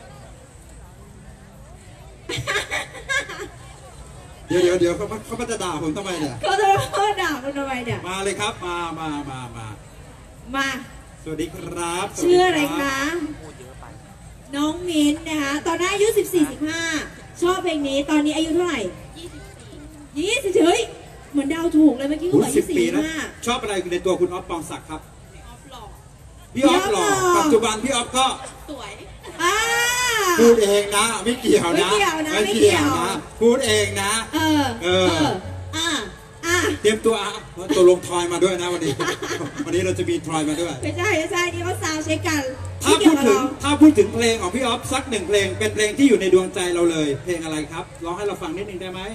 เดี๋ยวเดี๋ยวเดี๋ยวเขาเขาจะด่าผมทำไมเนี่ยเขาจะด่าผมทำไมเนี่ยมาเลยครับมามามามามาสวัสดีครับชื่ออะไรคะน้องมิ้นนะคะตอนนั้นอายุ สิบสี่ สิบห้า ชอบเพลงนี้ตอนนี้อายุเท่าไหร่ยี่สิบเฮ้ยเหมือนดาวถูกเลยเมื่อกี้เขาบอกยี่สิบสี่ห้าชอบอะไรในตัวคุณออฟปองศักดิ์ครับพี่ออฟหล่อปัจจุบันพี่ออฟก็สวยพูดเองนะไม่เกี่ยวนะไม่เกี่ยวนะไม่เกี่ยวนะพูดเองนะเออเอออ่าอ่าเตรียมตัวอ่ะตัวลงทอยมาด้วยนะวันนี้ วันนี้เราจะมีทอยมาด้วยไม่ใช่ไม่ใช่นี่เขาซาวเช็คกันถ้าพูดถึงถ้าพูดถึงเพลงของพี่ออฟสักหนึ่งเพลงเป็นเพลงที่อยู่ในดวงใจเราเลยเพลงอะไรครับร้องให้เราฟังนิดนึงได้ไหม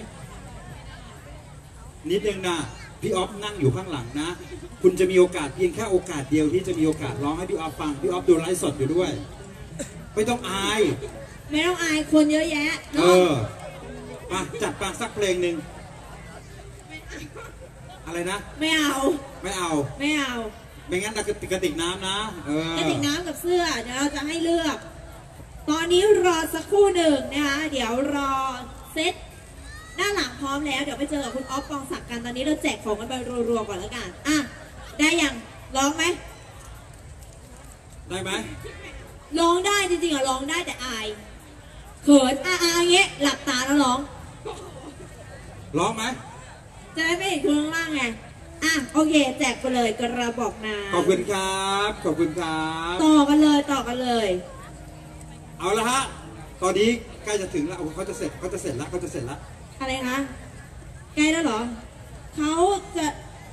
นิดนึงนะพี่ออฟนั่งอยู่ข้างหลังนะคุณจะมีโอกาสเพียงแค่โอกาสเดียวที่จะมีโอกาสร้องให้พี่ออฟฟังพี่ออฟดูไลฟ์สดอยู่ด้วยไม่ต้องอายไม่ต้องอายคนเยอะแยะเออมาจัดมาสักเพลงหนึ่งอะไรนะไม่เอาไม่เอาไม่เอาไม่งั้นเรากระติกน้ำนะกระติกน้ำกับเสื้อเดี๋ยวเราจะให้เลือกตอนนี้รอสักครู่หนึ่งนะคะเดี๋ยวรอเซตด้านหลังพร้อมแล้วเดี๋ยวไปเจอกับคุณออฟปองศักดิ์กันตอนนี้เราแจกของกันไปรัวๆก่อนแล้วกันอ่ะได้ยังร้องไหมได้ไหมร้องได้จริงๆอ่ะร้องได้แต่อายเขินอ่ะอ่ะอย่างเงี้ยหลับตาแล้วร้องร้องไหมจะได้ไม่เห็นคุณข้างล่างไงอ่ะโอเคแจกไปเลยกระบอกน้ำขอบคุณครับขอบคุณครับต่อกันเลยต่อกันเลยเอาละฮะตอนนี้ใกล้จะถึงแล้วเขาจะเสร็จเขาจะเสร็จแล้วเขาจะเสร็จแล้วอะไรคะใกล้แล้วเหรอเขาจะ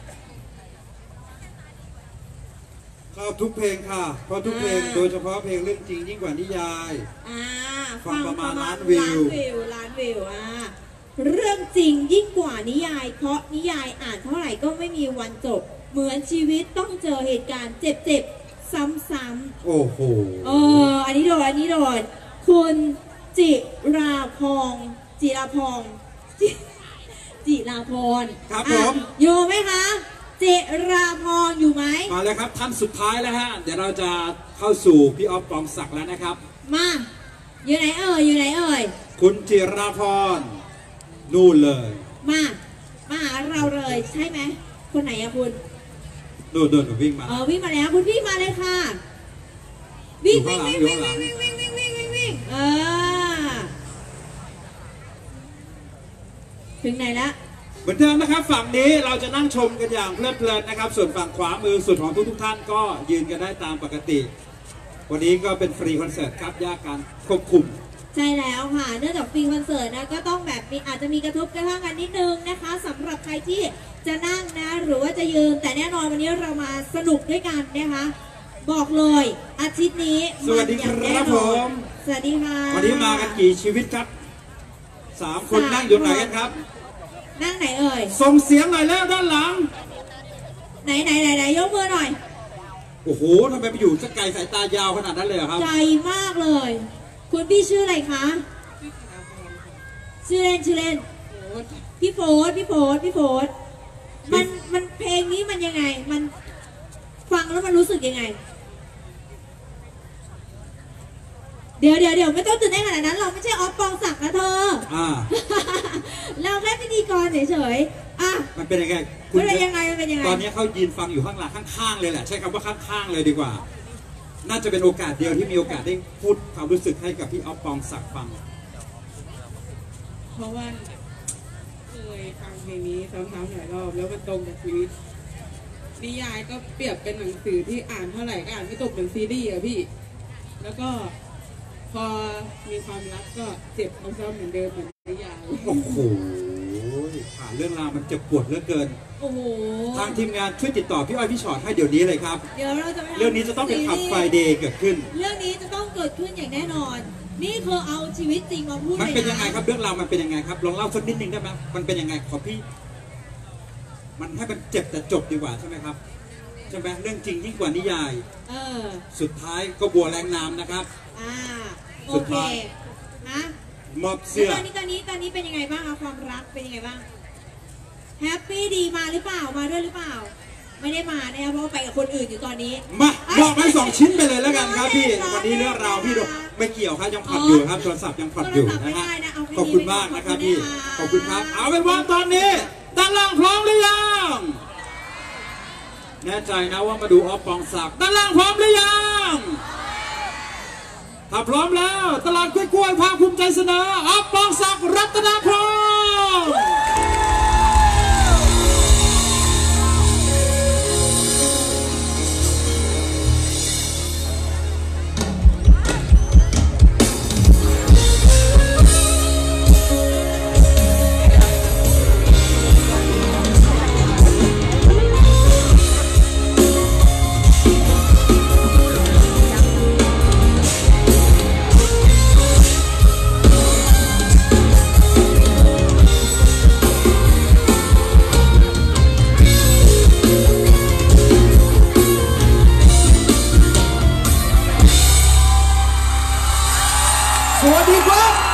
ชอบทุกเพลงค่ะเพราะทุกเพลงโดยเฉพาะเพลงเรื่องจริงยิ่งกว่านิยายอ่าฟังประมาณล้านวิวล้านวิวล้านวิวอ่าเรื่องจริงยิ่งกว่านิยายเพราะนิยายอ่านเท่าไหร่ก็ไม่มีวันจบเหมือนชีวิตต้องเจอเหตุการณ์เจ็บๆซ้ำๆโอ้โหเอออันนี้โดนอันนี้โดนคุณจิราพงษ์จิราพงษ์จิราพรครับผมอยู่ไหมคะจิราพรอยู่ไหมมาแล้วครับท่านสุดท้ายแล้วฮะเดี๋ยวเราจะเข้าสู่พี่ออฟปองศักดิ์แล้วนะครับมาอยู่ไหนเอ่ยอยู่ไหนเอ่ยคุณจิราพรนู่นเลยมามาหาเราเลยใช่ไหมคนไหนอะคุณดูดูดูวิ่งมาเออวิ่งมาแล้วคุณพี่มาเลยค่ะวิ่งวิ่งวิ่งวิ่งวิ่งวิ่งวิ่งวิ่งวิ่งวิ่งเออถึงไหนละเหมือนเดิมนะครับฝั่งนี้เราจะนั่งชมกันอย่างเพลิดเพลินนะครับส่วนฝั่งขวามือสุดของทุกทุกท่านก็ยืนกันได้ตามปกติวันนี้ก็เป็นฟรีคอนเสิร์ตครับยากการควบคุมใช่แล้วค่ะเนื่องจากฟรีคอนเสิร์ตนะก็ต้องแบบมีอาจจะมีกระทบกระทั่งกันนิดนึงนะคะสำหรับใครที่จะนั่งนะหรือว่าจะยืนแต่แน่นอนวันนี้เรามาสนุกด้วยกันนะคะบอกเลยอาทิตย์นี้สวัสดีครับผมสวัสดีค่ะวันนี้มากันกี่ชีวิตครับสามคนนั่งอยู่ไหนกันครับนั่งไหนเอ่ยส่งเสียงหน่อยแล้วด้านหลังไหนไหนไหนไหนยกมือหน่อยโอ้โหทำไมไปอยู่สักไกลสายตายาวขนาดนั้นเลยครับใจมากเลยคุณพี่ชื่ออะไรคะชื่อเล่นชื่อเล่นพี่โฟร์พี่โฟร์พี่โฟร์มันมันเพลงนี้มันยังไงมันฟังแล้วมันรู้สึกยังไงเดี๋ยวเดี๋ยวเดี๋ยวไม่ต้องตื่นเต้นขนาดนั้นเราไม่ใช่ออฟปองศักดิ์นะเธอเราแค่พิธีกรเฉยๆอ่ะมันเป็นยังไงคุณเป็นยังไงมันเป็นยังไงตอนนี้เขายืนฟังอยู่ข้างหลังข้างๆเลยแหละใช้คำว่าข้างๆเลยดีกว่าน่าจะเป็นโอกาสเดียวที่มีโอกาสได้พูดความรู้สึกให้กับพี่ออฟปองศักดิ์ฟังเพราะว่าเคยฟังเพลงนี้ซ้ำๆหลายรอบแล้วมันตรงกับชีวิตนิยายก็เปรียบเป็นหนังสือที่อ่านเท่าไหร่ก็อ่านไม่จบเหมือนซีรีส์อะพี่แล้วก็พอมีความรักก็เจ็บซ้ำๆเหมือนเดิมเหมือนนิยายโอ้โหผ่านเรื่องราวมันเจ็บปวดเหลือเกินโอ้โหทางทีมงานช่วยติดต่อพี่อ้อยพี่ชอตให้เดี๋ยวนี้เลยครับเดี๋ยวเราจะเรื่องนี้จะต้องเป็นขับไฟเดย์เกิดขึ้นเรื่องนี้จะต้องเกิดขึ้นอย่างแน่นอนนี่คือเอาชีวิตจริงมาพูดมันเป็นยังไงครับเรื่องราวมันเป็นยังไงครับลองเล่าสักนิดนึงได้ไหมมันเป็นยังไงขอพี่มันให้มันเจ็บแต่จบดีกว่าใช่ไหมครับใช่ไหมเรื่องจริงยิ่งกว่านิยายเออสุดท้ายก็บัวแรงน้ำนะครับอ่าโอเคฮะมอบเสื้อตอนนี้ตอนนี้ตอนนี้เป็นยังไงบ้างเอาความรักเป็นยังไงบ้างแฮปปี้ดีมาหรือเปล่ามาด้วยหรือเปล่าไม่ได้มาเนี่ยเพราะไปกับคนอื่นอยู่ตอนนี้มาบอกไปสองชิ้นไปเลยแล้วกันครับพี่วันนี้เรื่องราวพี่ไม่เกี่ยวครับยังผัดอยู่ครับโทรศัพท์ยังผัดอยู่นะฮะขอบคุณมากนะครับพี่ขอบคุณครับเอาเป็นว่าตอนนี้ด้านล่างพร้อมหรือยังแน่ใจนะว่ามาดูออฟปองศักดิ์ด้านล่างพร้อมหรือยังถ้าพร้อมแล้วตลาดกล้วยๆภาคภูมิใจเสนอออฟปองศักดิ์รัตนพงษ์สวัสดีครับ